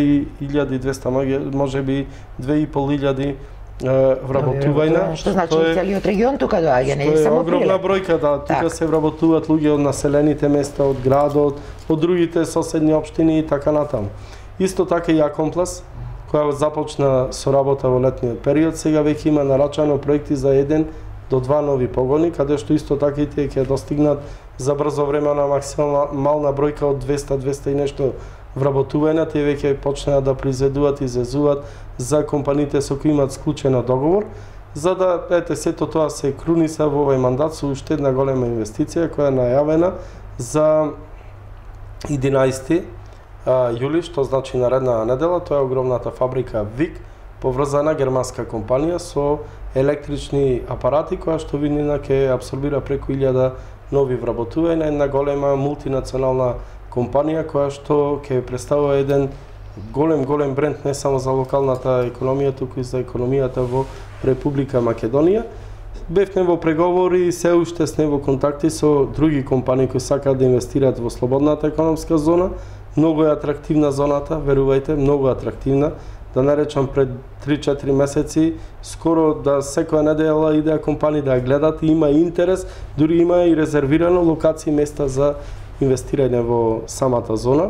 2200, може би 2500 вработувања. Што значи целиот регион тука доаѓа, не е само Прилеп. Огромна бројка, да, тука се вработуваат луѓе од населените места, од градот, од другите соседни општини и така натаму. Исто така и Акомплас, која започна со работа во летниот период, сега веќе има нарачано проекти за 1 до 2 нови погони, каде што исто така и тие ќе достигнат за брзо време на максимална бројка од 200 и нешто вработувања. Тие веќе почнаа да произведуваат и извезуваат за компаниите со кои имаат склучено договор, за да сето тоа се круниса во овој мандат со уште една голема инвестиција која е најавена за 11 јули, што значи наредна недела. Тоа е огромната фабрика ВИК, поврзана германска компанија со електрични апарати, која што виднина ќе абсорбира преку 1000 нови вработувања, една голема мултинационална компанија која што ќе представува еден голем бренд не само за локалната економија, туку и за економијата во Република Македонија. Бевме во преговори и се уште сме во контакти со други компании кои сакаат да инвестираат во слободната економска зона. Многу е атрактивна зоната, верувајте, многу атрактивна. Да не речам пред 3-4 месеци, скоро да секоја недела идеа компании да ја гледат и има интерес, дури има и резервирано локации места за инвестирање во самата зона.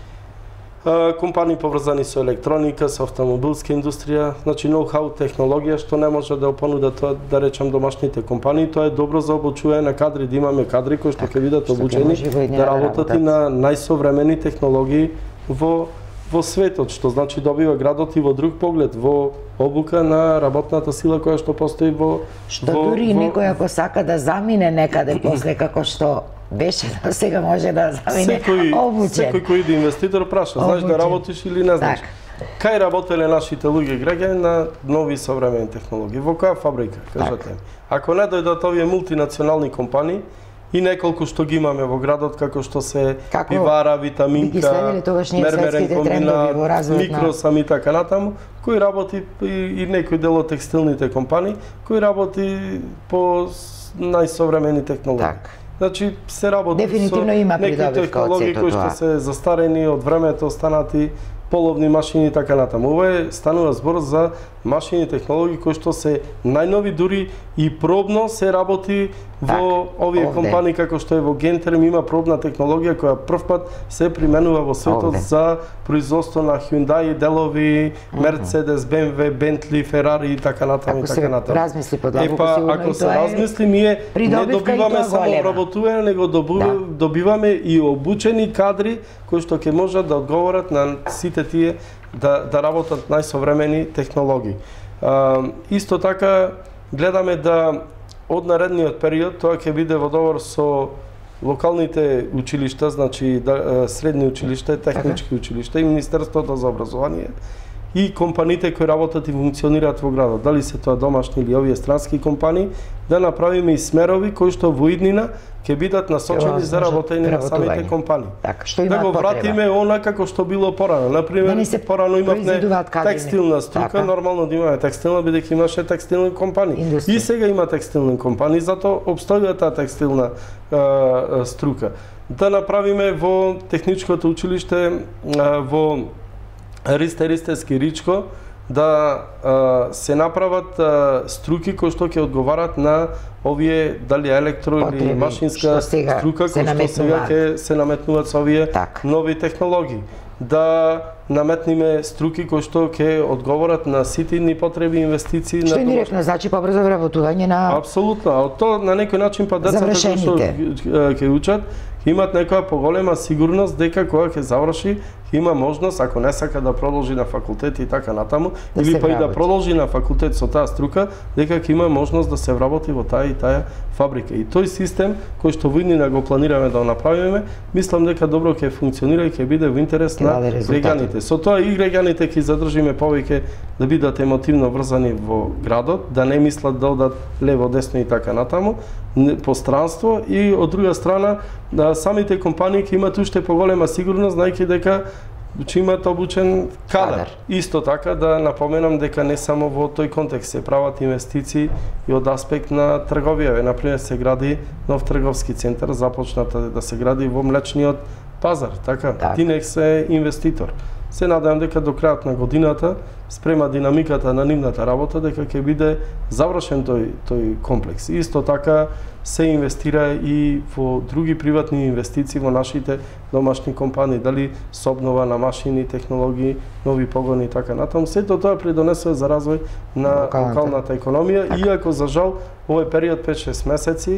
Компании поврзани со електроника, со автомобилска индустрија, значи ноу-хау технологија што не може да понуда тоа, да речам, домашните компании. Тоа е добро за обучување на кадри, да имаме кадри кои што ќе бидат обучени да работат и на најсовремени технологии во светот, што значи добива градот и во друг поглед, во обука на работната сила која што постои во... Што дури некој ако сака да замине некаде после како што беше, сега може да замине обучен. Секој кој иде инвеститор праша, знаеш да работиш или не знаеш. Кај работеле нашите луѓе граѓани на нови современи технологии? Во која фабрика? Кажете ми. Ако не дојдат овие мултинационални компании, и неколку што ги имаме во градот, како што се пивара, витаминка, мермерен комбинат, микросам и така натаму, кој работи и некој дел од текстилните компании, кој работи по најсовремени технологии. Значи се работи со некои технологии кои што се застарени од времето, останати половни машини и така натаму. Ова станува збор за машини и технологии кои што се најнови, дури и пробно се работи во овие компании како што е во Гентерм, има пробна технологија која првпат се применува во светот за производство на Hyundai делови, Mercedes, BMW, Bentley, Ferrari и така натаму и така натаму. Размисли подлабоко сигурно. Ако се размисли, ние не добиваме само вработување, него добиваме и обучени кадри кои што ќе можат да одговорат на сите тие да работат најсовремени технологии. Исто така гледаме да од наредниот период тоа ќе биде во договор со локалните училишта, значи средни училишта, технички училишта и Министерството за образование и компаниите кои работат и функционираат во градот, дали се тоа домашни или овие странски компании, да направиме и смерови кои што во иднина ќе бидат насочени за работење на самите компании. Да го вратиме она како што било порано. Например, порано имавме текстилна струка, нормално да имаме текстилна, бидејќи имаше текстилни компании. И сега има текстилни компании, затоа обстојува таа текстилна струка. Да направиме во техничкото училиште во Ристе Ристевски Ричко, да се направат струки кои што ќе одговарат на овие дали електро или машинска струка кои што сега ќе се наметнуваат со овие нови технологии. Да наметниме струки кои што ќе одговорат на сите ни потреби инвестиции што на директно значи побрзо вработување на апсолутно, а тоа на некој начин па децата кои што ќе учат имат некоја поголема сигурност дека кога ќе заврши има можност, ако не сака да продолжи на факултет и така натаму, или па и да продолжи на факултет со таа струка, дека ќе има можност да се вработи во таа и таа фабрика. И тој систем кој што во иднина го планираме да го направиме, мислам дека добро ќе функционира и ќе биде во интерес на граѓаните. Со тоа и граѓаните ќе задржиме повеќе да бидат емотивно врзани во градот, да не мислат да одат лево, десно и така натаму, пространство, и од друга страна да самите компании ќе имат уште поголема сигурност, знаејќи дека че имат обучен кадар. Исто така да напоменам дека не само во тој контекст се прават инвестиции и од аспект на трговија. Например, се гради нов трговски центар, започната да се гради во млечниот пазар. Така, Динекс е инвеститор. Се надевам дека до крајот на годината, спрема динамиката на нивната работа, дека ќе биде завршен тој комплекс. Исто така се инвестира и во други приватни инвестиции во нашите домашни компании, дали со обнова на машини, технологии, нови погони и така натаму. Сето тоа придонесува за развој на локалната економија, иако за жал овој период 5-6 месеци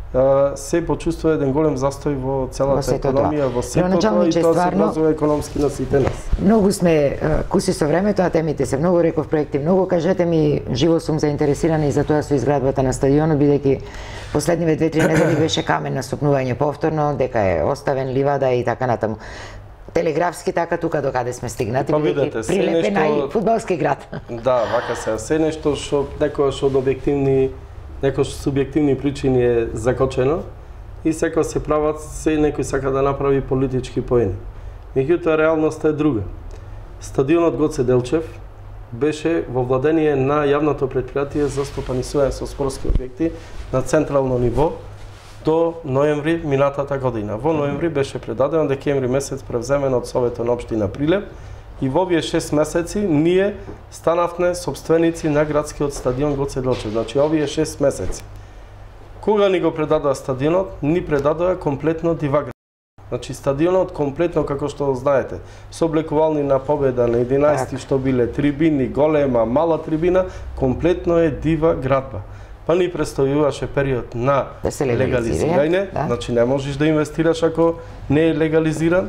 се почувствува еден голем застој во целата економија, во сето тоа, и тоа се одразува економски на сите нас. Многу сме куси со времето, а темите се многу, реков проекти многу. Кажете ми, живо сум заинтересирана и за тоа со изградбата на стадионот, бидејќи последниве 2-3 недели беше камен на стопнување повторно, дека е оставен ливада и така натаму. Телеграфски така тука до каде сме стигнати, бидејќи прилепена и фудбалски град. Да, вака се нешто што некојаш од објективни, некој субјективни причини е закочено и секој се прават, некој сака да направи политички поени. Меѓутоа реалноста е друга. Стадионот Гоце Делчев беше во владение на јавното претпријатие за стопанисување со спортски објекти на централно ниво до ноември минатата година. Во ноември беше предадено, декември месец превземено од Советот на општина Прилеп, и во овие 6 месеци ние станавме собственици на градскиот стадион Гоце Делчев. Значи овие 6 месеци. Кога ни го предадоа стадионот, ни предадоа комплетно Дива градба. Значи стадионот комплетно, како што знаете, со облекувални на победа на 11 што биле трибини, голема, мала трибина, комплетно е Дива градба. Па ни престојуваше период на легализирање, значи не можеш да инвестираш ако не е легализиран,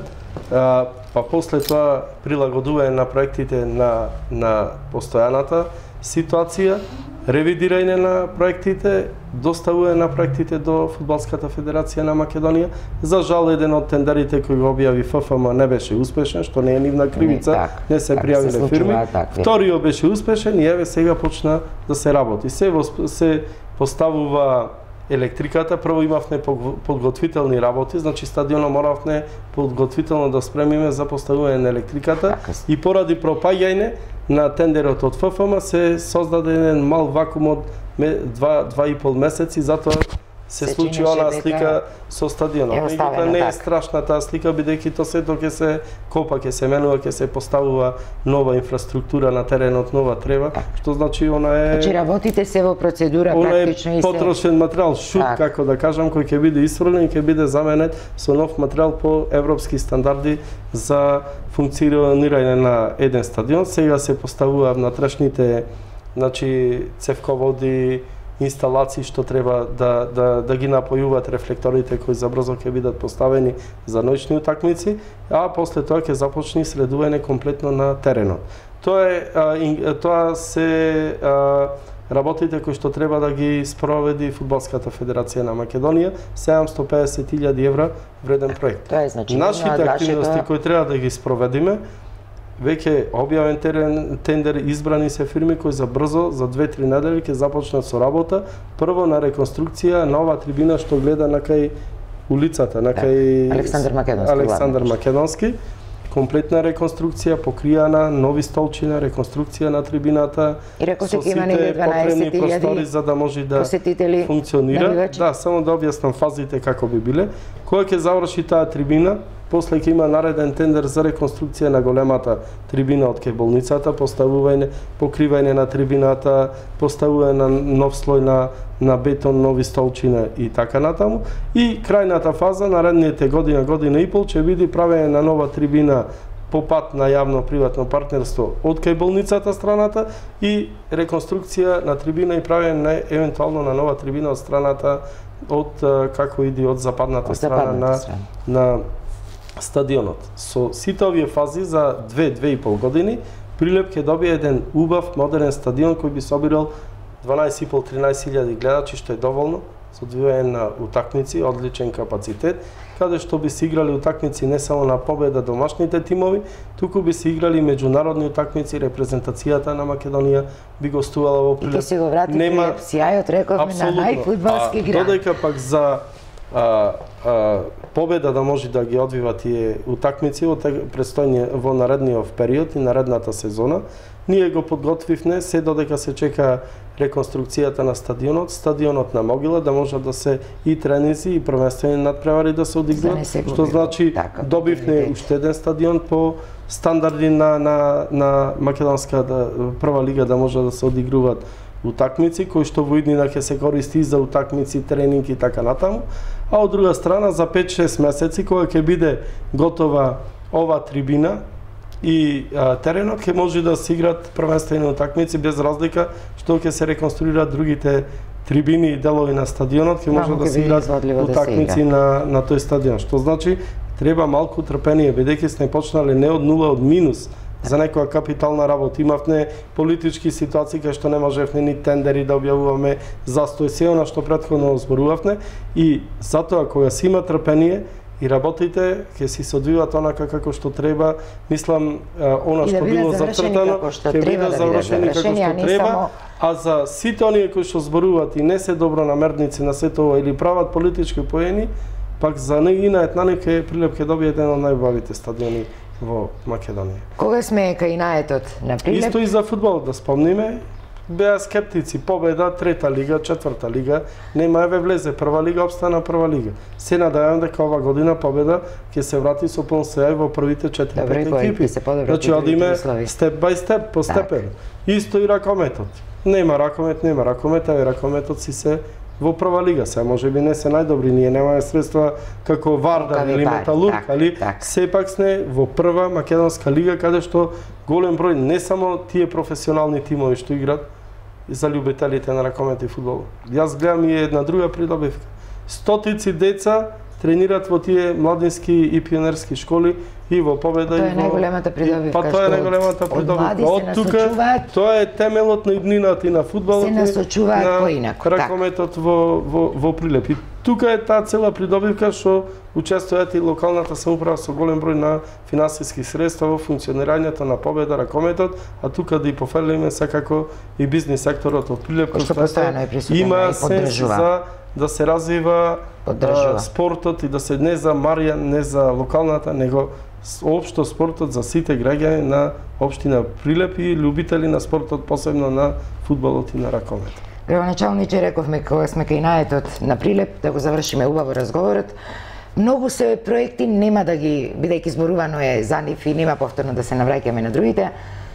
па после тоа прилагодување на проектите на постојаната ситуација, ревидирање на проектите, доставување на проектите до Фудбалската федерација на Македонија. За жал, еден од тендерите кој го објави ФФМ не беше успешен, што не е нивна кривица, не се пријавиле фирми. Вториот беше успешен и еве сега почна да се работи. Се поставува електриката, прво имавме подготвителни работи, значи стадионот моравме подготвително да спремиме за поставување на електриката и поради пропаѓање на тендерот од ФФМ се создаде еден мал вакуум од 2,5 месеци, затоа се случи онаа слика со стадионот. Меѓутоа не е страшна таа слика, бидејќи тоа сето ќе се копа, ќе се менува, ќе се поставува нова инфраструктура на теренот, нова трева, што значи она е... Значи работите се во процедура практично и се... потрошен материјал, шут, како да кажам, кој ќе биде исфрлен и ќе биде заменет со нов материјал по европски стандарди за функционирање на еден стадион. Сега се поставува внатрешните, значи, цевководи, инсталации што треба да ги напојуваат рефлекторите кои забрзо ќе бидат поставени за ноќни утакмици, а после тоа ќе започне следување комплетно на теренот. Тоа се работите кои што треба да ги спроведи Фудбалската федерација на Македонија, 750.000 евра вреден проект. Тоа е значи нашите активности кои треба да ги спроведиме, веќе објавен тендер, избрани се фирми кои за брзо, за 2-3 недели ќе започнат со работа. Прво на реконструкција на ова трибина што гледа на кај улицата, на кај Александар Македонски. Комплетна реконструкција, покријана, нови столчина, реконструкција на трибината, со сите потребни простори за да може да функционира. Да, само да објаснам фазите како би биле. Кога ќе заврши таа трибина, после ќе има нареден тендер за реконструкција на големата трибина од кај болницата, поставување, покривање на трибината, поставување на нов слој на бетон, нови столчина и така натаму. И крајната фаза, наредните година и пол, ќе биде правење на нова трибина по пат на јавно-приватно партнерство од кај болницата страната и реконструкција на трибина и правење евентуално на нова трибина од страната од како иди од западната страна на стадионот. Со сите овие фази за 2-2,5 години Прилеп ќе добие еден убав модерен стадион кој би собирал 12,5-13,000 гледачи, што е доволно за одвивање на утакмици, одличен капацитет, каде што би се играли утакмици не само на победа домашните тимови, туку би се играли меѓународни утакмици, репрезентацијата на Македонија би гостувала во Прилеп. И ќе се го врати Прилеп сјајот, рековме, на најфудбалски град. Додека пак за победа да може да ги одвива тие утакмици во наредниот период и наредната сезона, ние го подготвивме се додека се чека реконструкцијата на стадионот на Могила, да може да се и тренинзи и првенствени надпревари да се одиграат, што значи добивме уште еден стадион по стандарди на македонска прва лига да може да се одигруваат утакмици, кои што во иднина ќе се користи за утакмици, тренинг и така натаму, а од друга страна за 5-6 месеци кога ќе биде готова ова трибина и теренот, ќе може да се играат првенствени утакмици без разлика што ќе се реконструираат другите трибини и делови на стадионот, ќе може да се играат утакмици на тој стадион. Што значи треба малку трпение, бидејќи сме почнале не од нула, од минус за некоја капитална работа. Имавме политички ситуации кај што не можевме ни тендери да објавуваме, застој, се она што претходно зборувавме, и затоа кога се има трпение и работите ќе си се одвиваат онака како што треба, мислам она што било зацртано ќе биде завршени како што треба, а за сите оние кои што зборуваат и не се добронамерници на сето ова или прават политички поени, пак за нив ќе Прилеп ќе добие еден од најубавите стадиони во Македонија. Кога сме кај наетот на Прилеп? Исто и за фудбал, да спомниме, беа скептици, победа, трета лига, четврта лига, нема еве влезе прва лига, обстана прва лига. Се надевам дека ова година победа ќе се врати со пон сеј во првите 4-5 екипи. Значи одиме степ бај степ, постепено. Исто и ракометот. Нема ракомет, а ракометот си се во прва лига. Сега можеби не се најдобри, ние немаме средства како Вардар или Металург, али сепак сме во прва македонска лига каде што голем број не само тие професионални тимови што играат за љубителите на ракомет и фудбал. Јас гледам и една друга придобивка. Стотици деца тренираат во тие младински и пионерски школи и во Победа. Тоа е најголемата придобивка. Па тоа е најголемата придобивка. Од тука тоа е темелот на иднината и на фудбалот, се насочуваат поинаку. Ракометот во Прилеп. И тука е таа цела придобивка што учествуваат и локалната самоуправа со голем број на финансиски средства во функционирањето на Победа, ракометот, а тука да и пофрлиме секако и бизнис секторот од Прилеп, што има сенс за да се развива спортот и да се не за Марија, не за локалната, него општо спортот за сите граѓани на општина Прилеп и љубители на спортот, посебно на фудбалот и на ракометот. Градоначалниче, рековме кога сме кај наетот на Прилеп, да го завршиме убаво разговорот. Многу се проекти, нема да ги, бидејќи зборувано е за нив и нема повторно да се навраќаме на другите.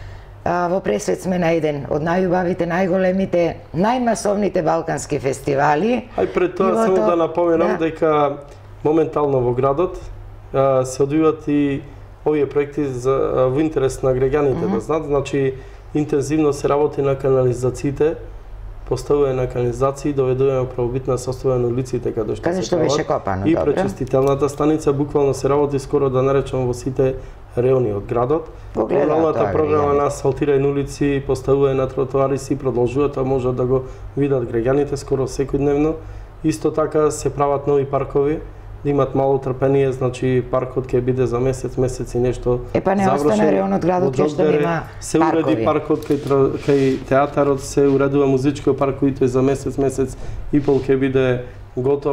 Во пресвет сме на еден од најубавите, најголемите, најмасовните балкански фестивали. Пред тоа само да напоменам дека моментално во градот се одвиваат и овие проекти во интерес на граѓаните, да знаат, значи интензивно се работи на канализациите, поставување на канализации, доведување правобитна состојба на улиците каде што беше копано, и пречистителната станица, буквално се работи скоро да наречам во сите реони од градот. Руралната програма на асфалтирање улици, поставување на тротоари си продолжува, тоа можат да го видат граѓаните скоро секојдневно. Исто така се прават нови паркови, да имат мало трпение, значи паркот ќе биде за месец и нешто завршен. Не остане реонот градот кај што има паркови. Се уреди паркот кај театарот, се уредува музичкиот парк кој тој за месец и пол ќе биде готов.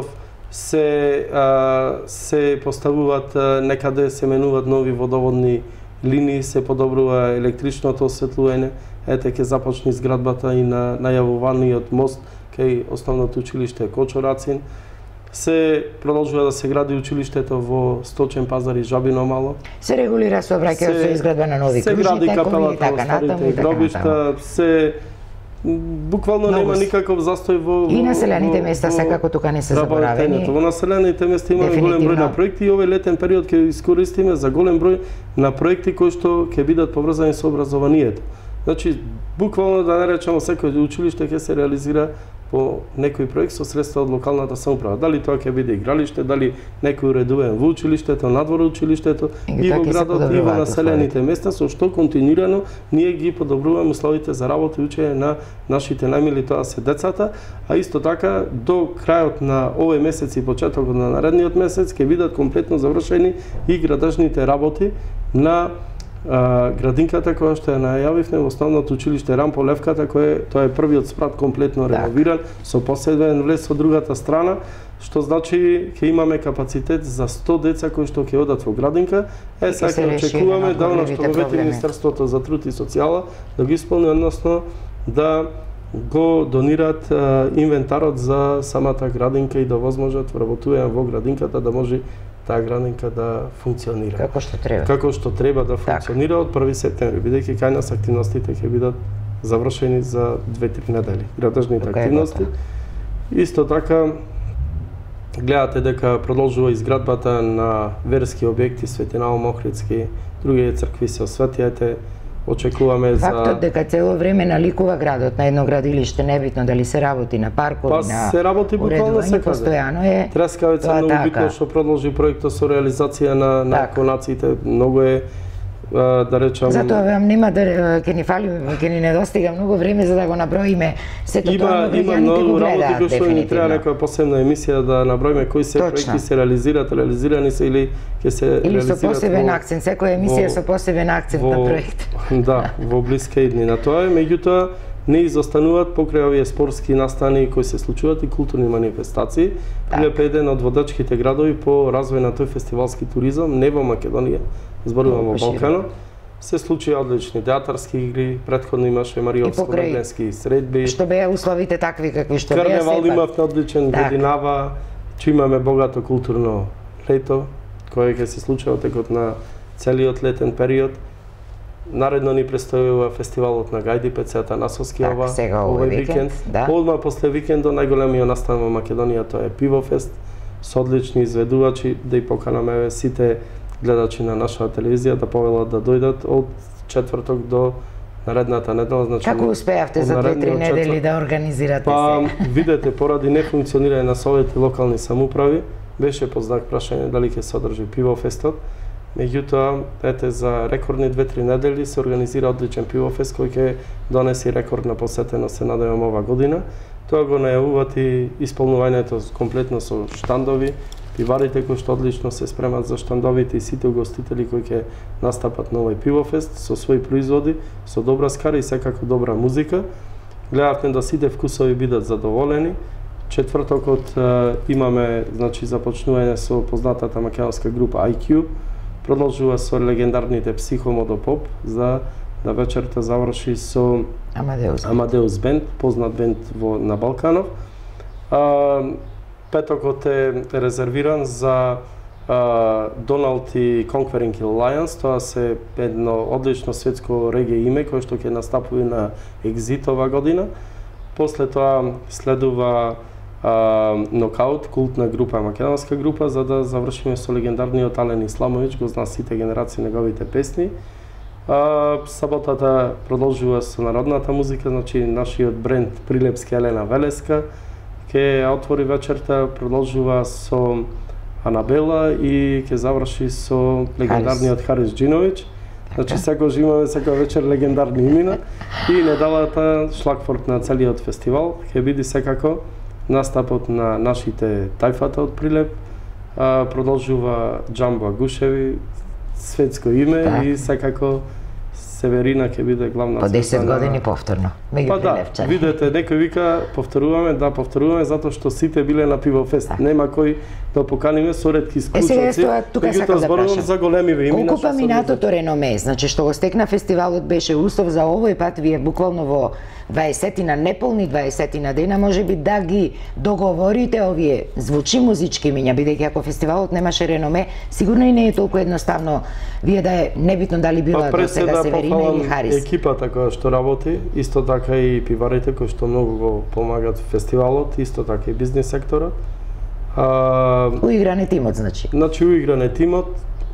Се поставуваат некаде, се менуваат нови водоводни линии, се подобрува електричното осветлување. Ете ќе започне изградбата и на најавуваниот мост кај основното училиште Кочо Рацин. Се продолжува да се гради училиштето во Сточен пазар и Жабино мало. Се регулира сообраќајот со изградба на нови кружни текови и така натаму и така гробишта, се буквално нема никаков застој во и населените места секако тука не се заборавени. Во населените места имаме голем број на проекти и овој летен период ќе искористиме за голем број на проекти кои што ќе бидат поврзани со образованието. Значи буквално да не речеме секој училиште ќе се реализира по некој проект со средства од локалната самоуправа. Дали тоа ќе биде игралиште, дали некој уредувен во училиштето, надвор училиштето и во градот и во населените места, со што континуирано ние ги подобруваме условите за работа и учење на нашите најмили, тоа се децата, а исто така до крајот на овој месец и почетокот на наредниот месец ќе бидат комплетно завршени и градежните работи на градинката која што ја најавивме во основното училиште Рампо Левката, тоа е првиот спрат комплетно реновиран со поседен влез од другата страна, што значи ќе имаме капацитет за 100 деца кои што ќе одат во градинка. Сега ќе очекуваме да она што го вети Министерството за труд и социјала да го исполни, односно да го донират инвентарот за самата градинка и да возможат вработување во градинката да може таа градинка да функционира. Како што треба. Како што треба да функционира од 1 септември, бидејќи кај нас активностите ќе бидат завршени за 2-3 недели. Градежните активности. Исто така гледате дека продолжува изградбата на верски објекти, Свети Наум Охридски, други цркви се осветијате. Очекуваме за фактот дека цело време наликува градот на едно градилиште, небитно дали се работи на паркови, на се работи буквално секаде. Постојано е Трескавица многу битно што продолжи проектот со реализација на конациите, многу е да речам. Затоа вам нема да ќе ни фали, ќе ни недостига многу време за да го наброиме сето тоа, има многу работи кои што ни треба некоја посебна емисија да наброиме кои се проекти се реализирани се или ќе се реализираат. Или со посебен акцент, секоја емисија со посебен акцент на проект. Да, во блиска идни на тоа, меѓутоа не изостануваат покрај овие спортски настани кои се случуваат и културни манифестации. Прилеп е еден од водачките градови по развој на тој фестивалски туризам, не во Македонија, зборувам во Балканот. Се случи одлични театарски игри, претходно имаше Мариовско-Медленски средби. Што беа условите такви какви што беа. Карневал имавме одличен годинава, че имаме богато културно лето, кое ќе се случи во текот на целиот летен период. Наредно ни престојува фестивалот на Гајди Пецата Насовски овој викенд. Одма после викендот најголемиот настан во Македонија тоа е Пивофест со одлични изведувачи, да и поканаме сите гледачи на нашата телевизија да повелат да дојдат од четврток до наредната недела. Значи, како успеавте за 2-3 недели да организирате се? Видете, поради нефункционирање на совети локални самоуправи, беше под знак прашање дали ќе се одржи Пивофестот. Меѓутоа, ете, за рекордни 2-3 недели се организира одличен Пивофест кој ќе донеси рекордна посетеност, се надевам, ова година. Тоа го најавуваат и исполнувањето комплетно со штандови, пиварите кои што одлично се спремат за штандовите и сите угостители кои ќе настапат на овој Пивофест со своји производи, со добра скара и секако добра музика. Гледавме да сите вкусови бидат задоволени. Четвртокот имаме, значи, започнување со познатата македонска група IQ, продолжува со легендарните Психомодопоп, за да вечерта заврши со Амадеус бенд, познат бенд на Балканов. Петокот е резервиран за Donald и Conquering Alliance, тоа се едно одлично светско реге име кој што ќе настапува на Exit ова година. После тоа следува Нокаут, култна група, македонска група, за да завршиме со легендарниот Ален Исламович, го зна сите генерации неговите песни. Саботата продолжува со народната музика, значи нашиот бренд Прилепски Елена Велеска ќе отвори вечерта, продолжува со Анабела и ќе заврши со легендарниот Харис Джинович. Значи секој имаме секој вечер легендарни имена и неделата шлагфорд на целиот фестивал ќе биде секако настапот на нашите тајфата од Прилеп. Продолжува Џамбо Агушеви, светско име и секако Северина ќе биде главна по 10 звезда години повторно. Па да, видете, некој вика повторуваме затоа што сите биле на Пивофест. Нема кој да поканиме со ретки исклучоци. Сега тука сакам да прашам. За големиве имена. Колку поминатото реноме, значи што го стекна фестивалот беше услов за овој пат вие буквално во 20-тина, неполни 20-тина дена, може би да ги договорите овие звучи музички миња, бидејќи ако фестивалот немаше реноме, сигурно и не е толку едноставно вие да е небитно дали била до сега Северина или Харис. Екипата која што работи, исто така и пиварите кои што многу го помагат фестивалот, исто така и бизнис секторот. Уигран е тимот, значи. Значи уигран е тимот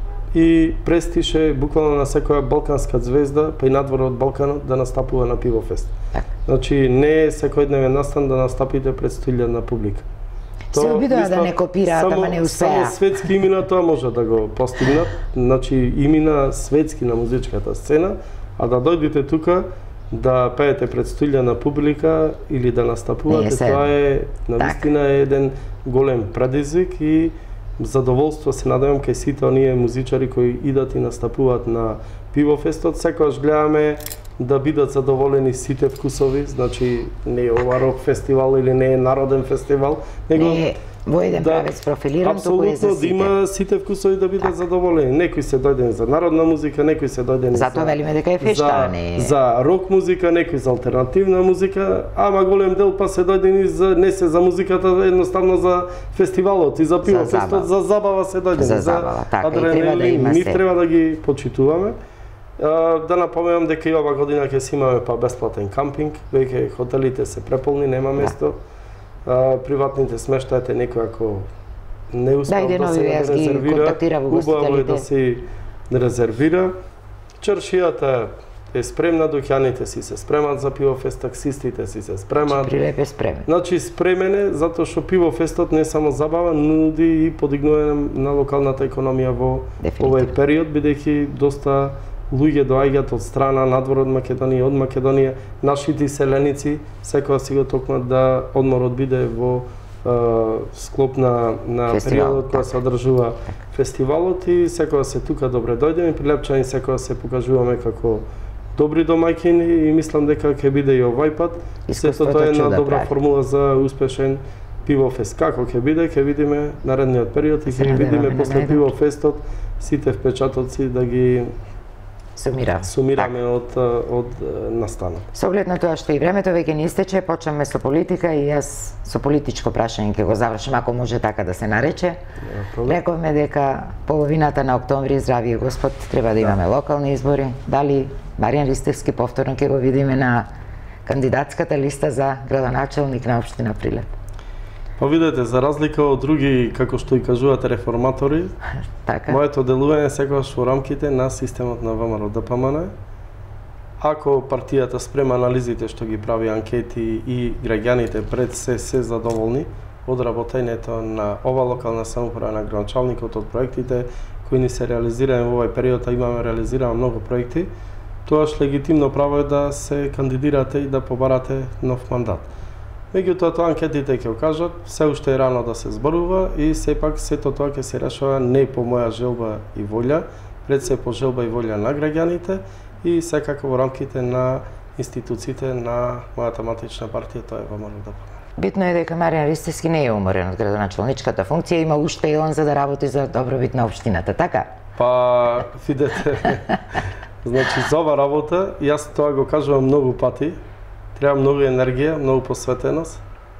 и престише буквално на секоја балканска звезда, па и надвор од Балканот да настапува на Пивофест. Значи не е секојдневен настан да настапите пред 100.000 публика. Се обидува да не копираат, ама не успеа. Само светски имена тоа може да го постигнат, значи имена светски на музичката сцена, а да дојдете тука да пеете пред 100.000 публика или да настапувате, тоа е навистина еден голем предизвик и задоволство се надевам кај сите оние музичари кои идат и настапуваат на Пивофестот. Секогаш гледаме да бидат задоволени сите вкусови, значи не е ова рок фестивал или не е народен фестивал, него не е во еден правец профилиран, туку е за сите. Да има сите вкусови да бидат задоволени. Некои се дојдени за народна музика, некои се дојдени затоа велиме дека е фешта, не за рок музика, некои за алтернативна музика, ама голем дел па се дојдени за не се за музиката, едноставно за фестивалот и за Пивофестот, за забава се дојдени. За забава, така, и треба да има се. Треба да ги почитуваме. Да напоменам дека и ова година ќе си имаме па бесплатен кампинг, веќе хотелите се преполни, нема место. Приватните смештаите некој ако не успеа да се резервира, убаво е да се резервира. Чаршијата е спремна, дуќаните си се спремат за Пивофест, таксистите си се спремат. Прилеп е спремен. Значи спремен е затоа што Пивофестот не само забава, нуди и подигнување на локалната економија во овој период, бидејќи доста луѓе доаѓаат од страна, надвор од Македонија, нашите селеници секоја си го токмат да одморот биде во склоп на периодот која се одржува фестивалот и секоја се тука добре дојдеме, Прилепчани секоја се покажуваме како добри домаќини и мислам дека ќе биде и овај пат. Сето тоа е една добра формула за успешен Пивофест. Како ќе биде, ќе видиме наредниот период и ќе видиме после Пивофестот сите впечатоци да ги сумираме од настанот. Со оглед на тоа што и времето веќе ни истече, почнеме со политика и јас со политичко прашање ќе го завршам, ако може така да се нарече. Рековме дека половината на октомври, здравиот Господ, треба да имаме локални избори. Дали Маријан Ристевски повторно ќе го видиме на кандидатската листа за градоначелник на општина Прилеп? Па видете, за разлика од други, како што и кажувате, реформатори, моето делување секогаш во рамките на системот на ВМРО ДПМН. Ако партијата спрема анализите што ги прави анкети и граѓаните пред се задоволни од работењето на ова локална самоуправа на градоначалникот, од проектите кои ни се реализирани во овој период, а имаме реализирано многу проекти, тоаш легитимно право е да се кандидирате и да побарате нов мандат. Меѓутоа тоа анкетите ќе кажат, се уште е рано да се зборува и сепак сето тоа ќе се решава не по моја желба и волја, пред се по желба и волја на граѓаните и секако во рамките на институциите на мојата матична партија, тоа е ВМРО ДПМН. Битно е дека Маријан Ристевски не е уморен од градоначалничката функција, има уште и он за да работи за добробит на општината, така? Па, видете, значи за ова работа, јас тоа го кажувам многу пати, треба многу енергија, многу посветеност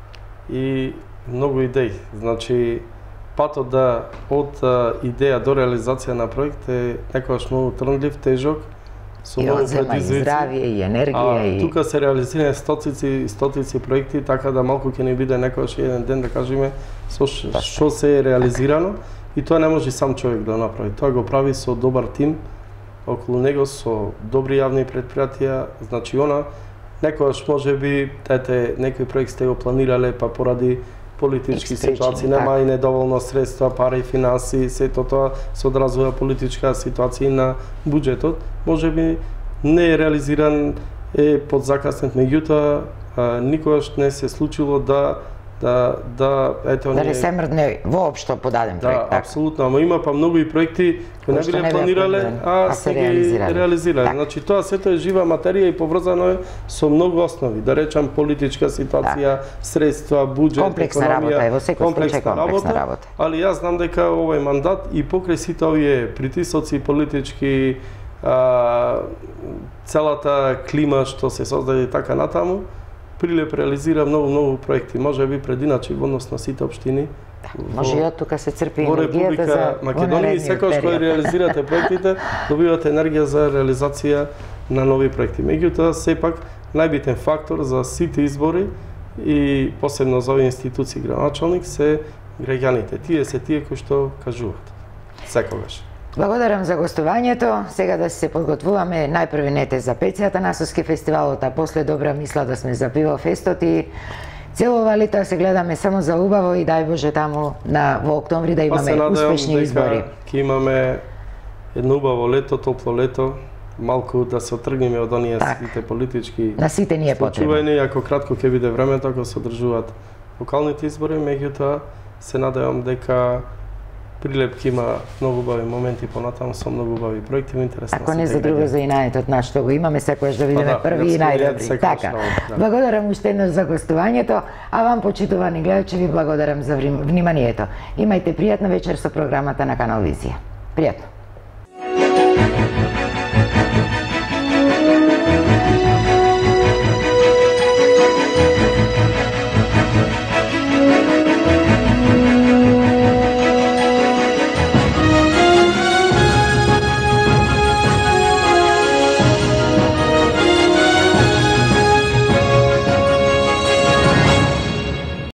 и многу идеи. Значи, патот од идеја до реализација на проект е некогаш многу трнлив, тежок, со многу предизвици. И здравје, и енергија. И тука се реализираат стотици проекти, така да малку ќе ни биде некогаш еден ден да кажеме што се е реализирано и тоа не може сам човек да направи. Тоа го прави со добар тим околу него, со добри јавни предпријатија, значи некогаш може би некој проект сте го планирале, па поради политички ситуации нема и недоволно средства, пари, финанси, сето тоа се одразува политичка ситуација на буџетот. Може би не е реализиран, е подзакаснет, меѓутоа никогаш не се случило да да ето да не се мрдне воопшто подаден проект. Да, апсолутно, ама има па многу и проекти кои не биле планирале, а се ги реализирале. Значи тоа сето е жива материја и поврзано е со многу основи, да речам политичка ситуација, средства, буџет, комплексна работа, во секој случај комплексна работа. Али јас знам дека овој мандат и покрај сите овие притисоци политички, целата клима што се создаде така натаму, Прилеп реализира многу проекти, може би прединачи во однос на сите општини. Може и од тука се црпи енергијата за Република Македонија и секогаш кога реализирате проектите, добивате енергија за реализација на нови проекти. Меѓутоа, сепак најбитен фактор за сите избори и посебно за овие институции градоначалник се граѓаните. Тие се тие кои што кажуваат. Секогаш. Благодарам за гостувањето. Сега да се подготвуваме најпрви нете за пецјата на Асоски фестивалот, а после добра мисла да сме за пиво фестот и целова лето се гледаме само за убаво и дај Боже таму во октомври да имаме успешни избори. Ќе имаме едно убаво лето, топло лето, малку да се отргнеме од оние сите политички на сите ни е потребно. Ако кратко ќе биде времето, ако се одржуваат локалните избори, меѓутоа се надевам дека Прилеп ќе има многу убави моменти понатаму со многу убави проекти, интересни. Ако не за друго за инаетот наш што го имаме, секогаш да бидеме први и најдобри. Така. Благодарам уште еднаш за гостувањето, а вам почитувани гледачи ви благодарам за вниманието. Имајте пријатна вечер со програмата на Канал Визија. Пријатно.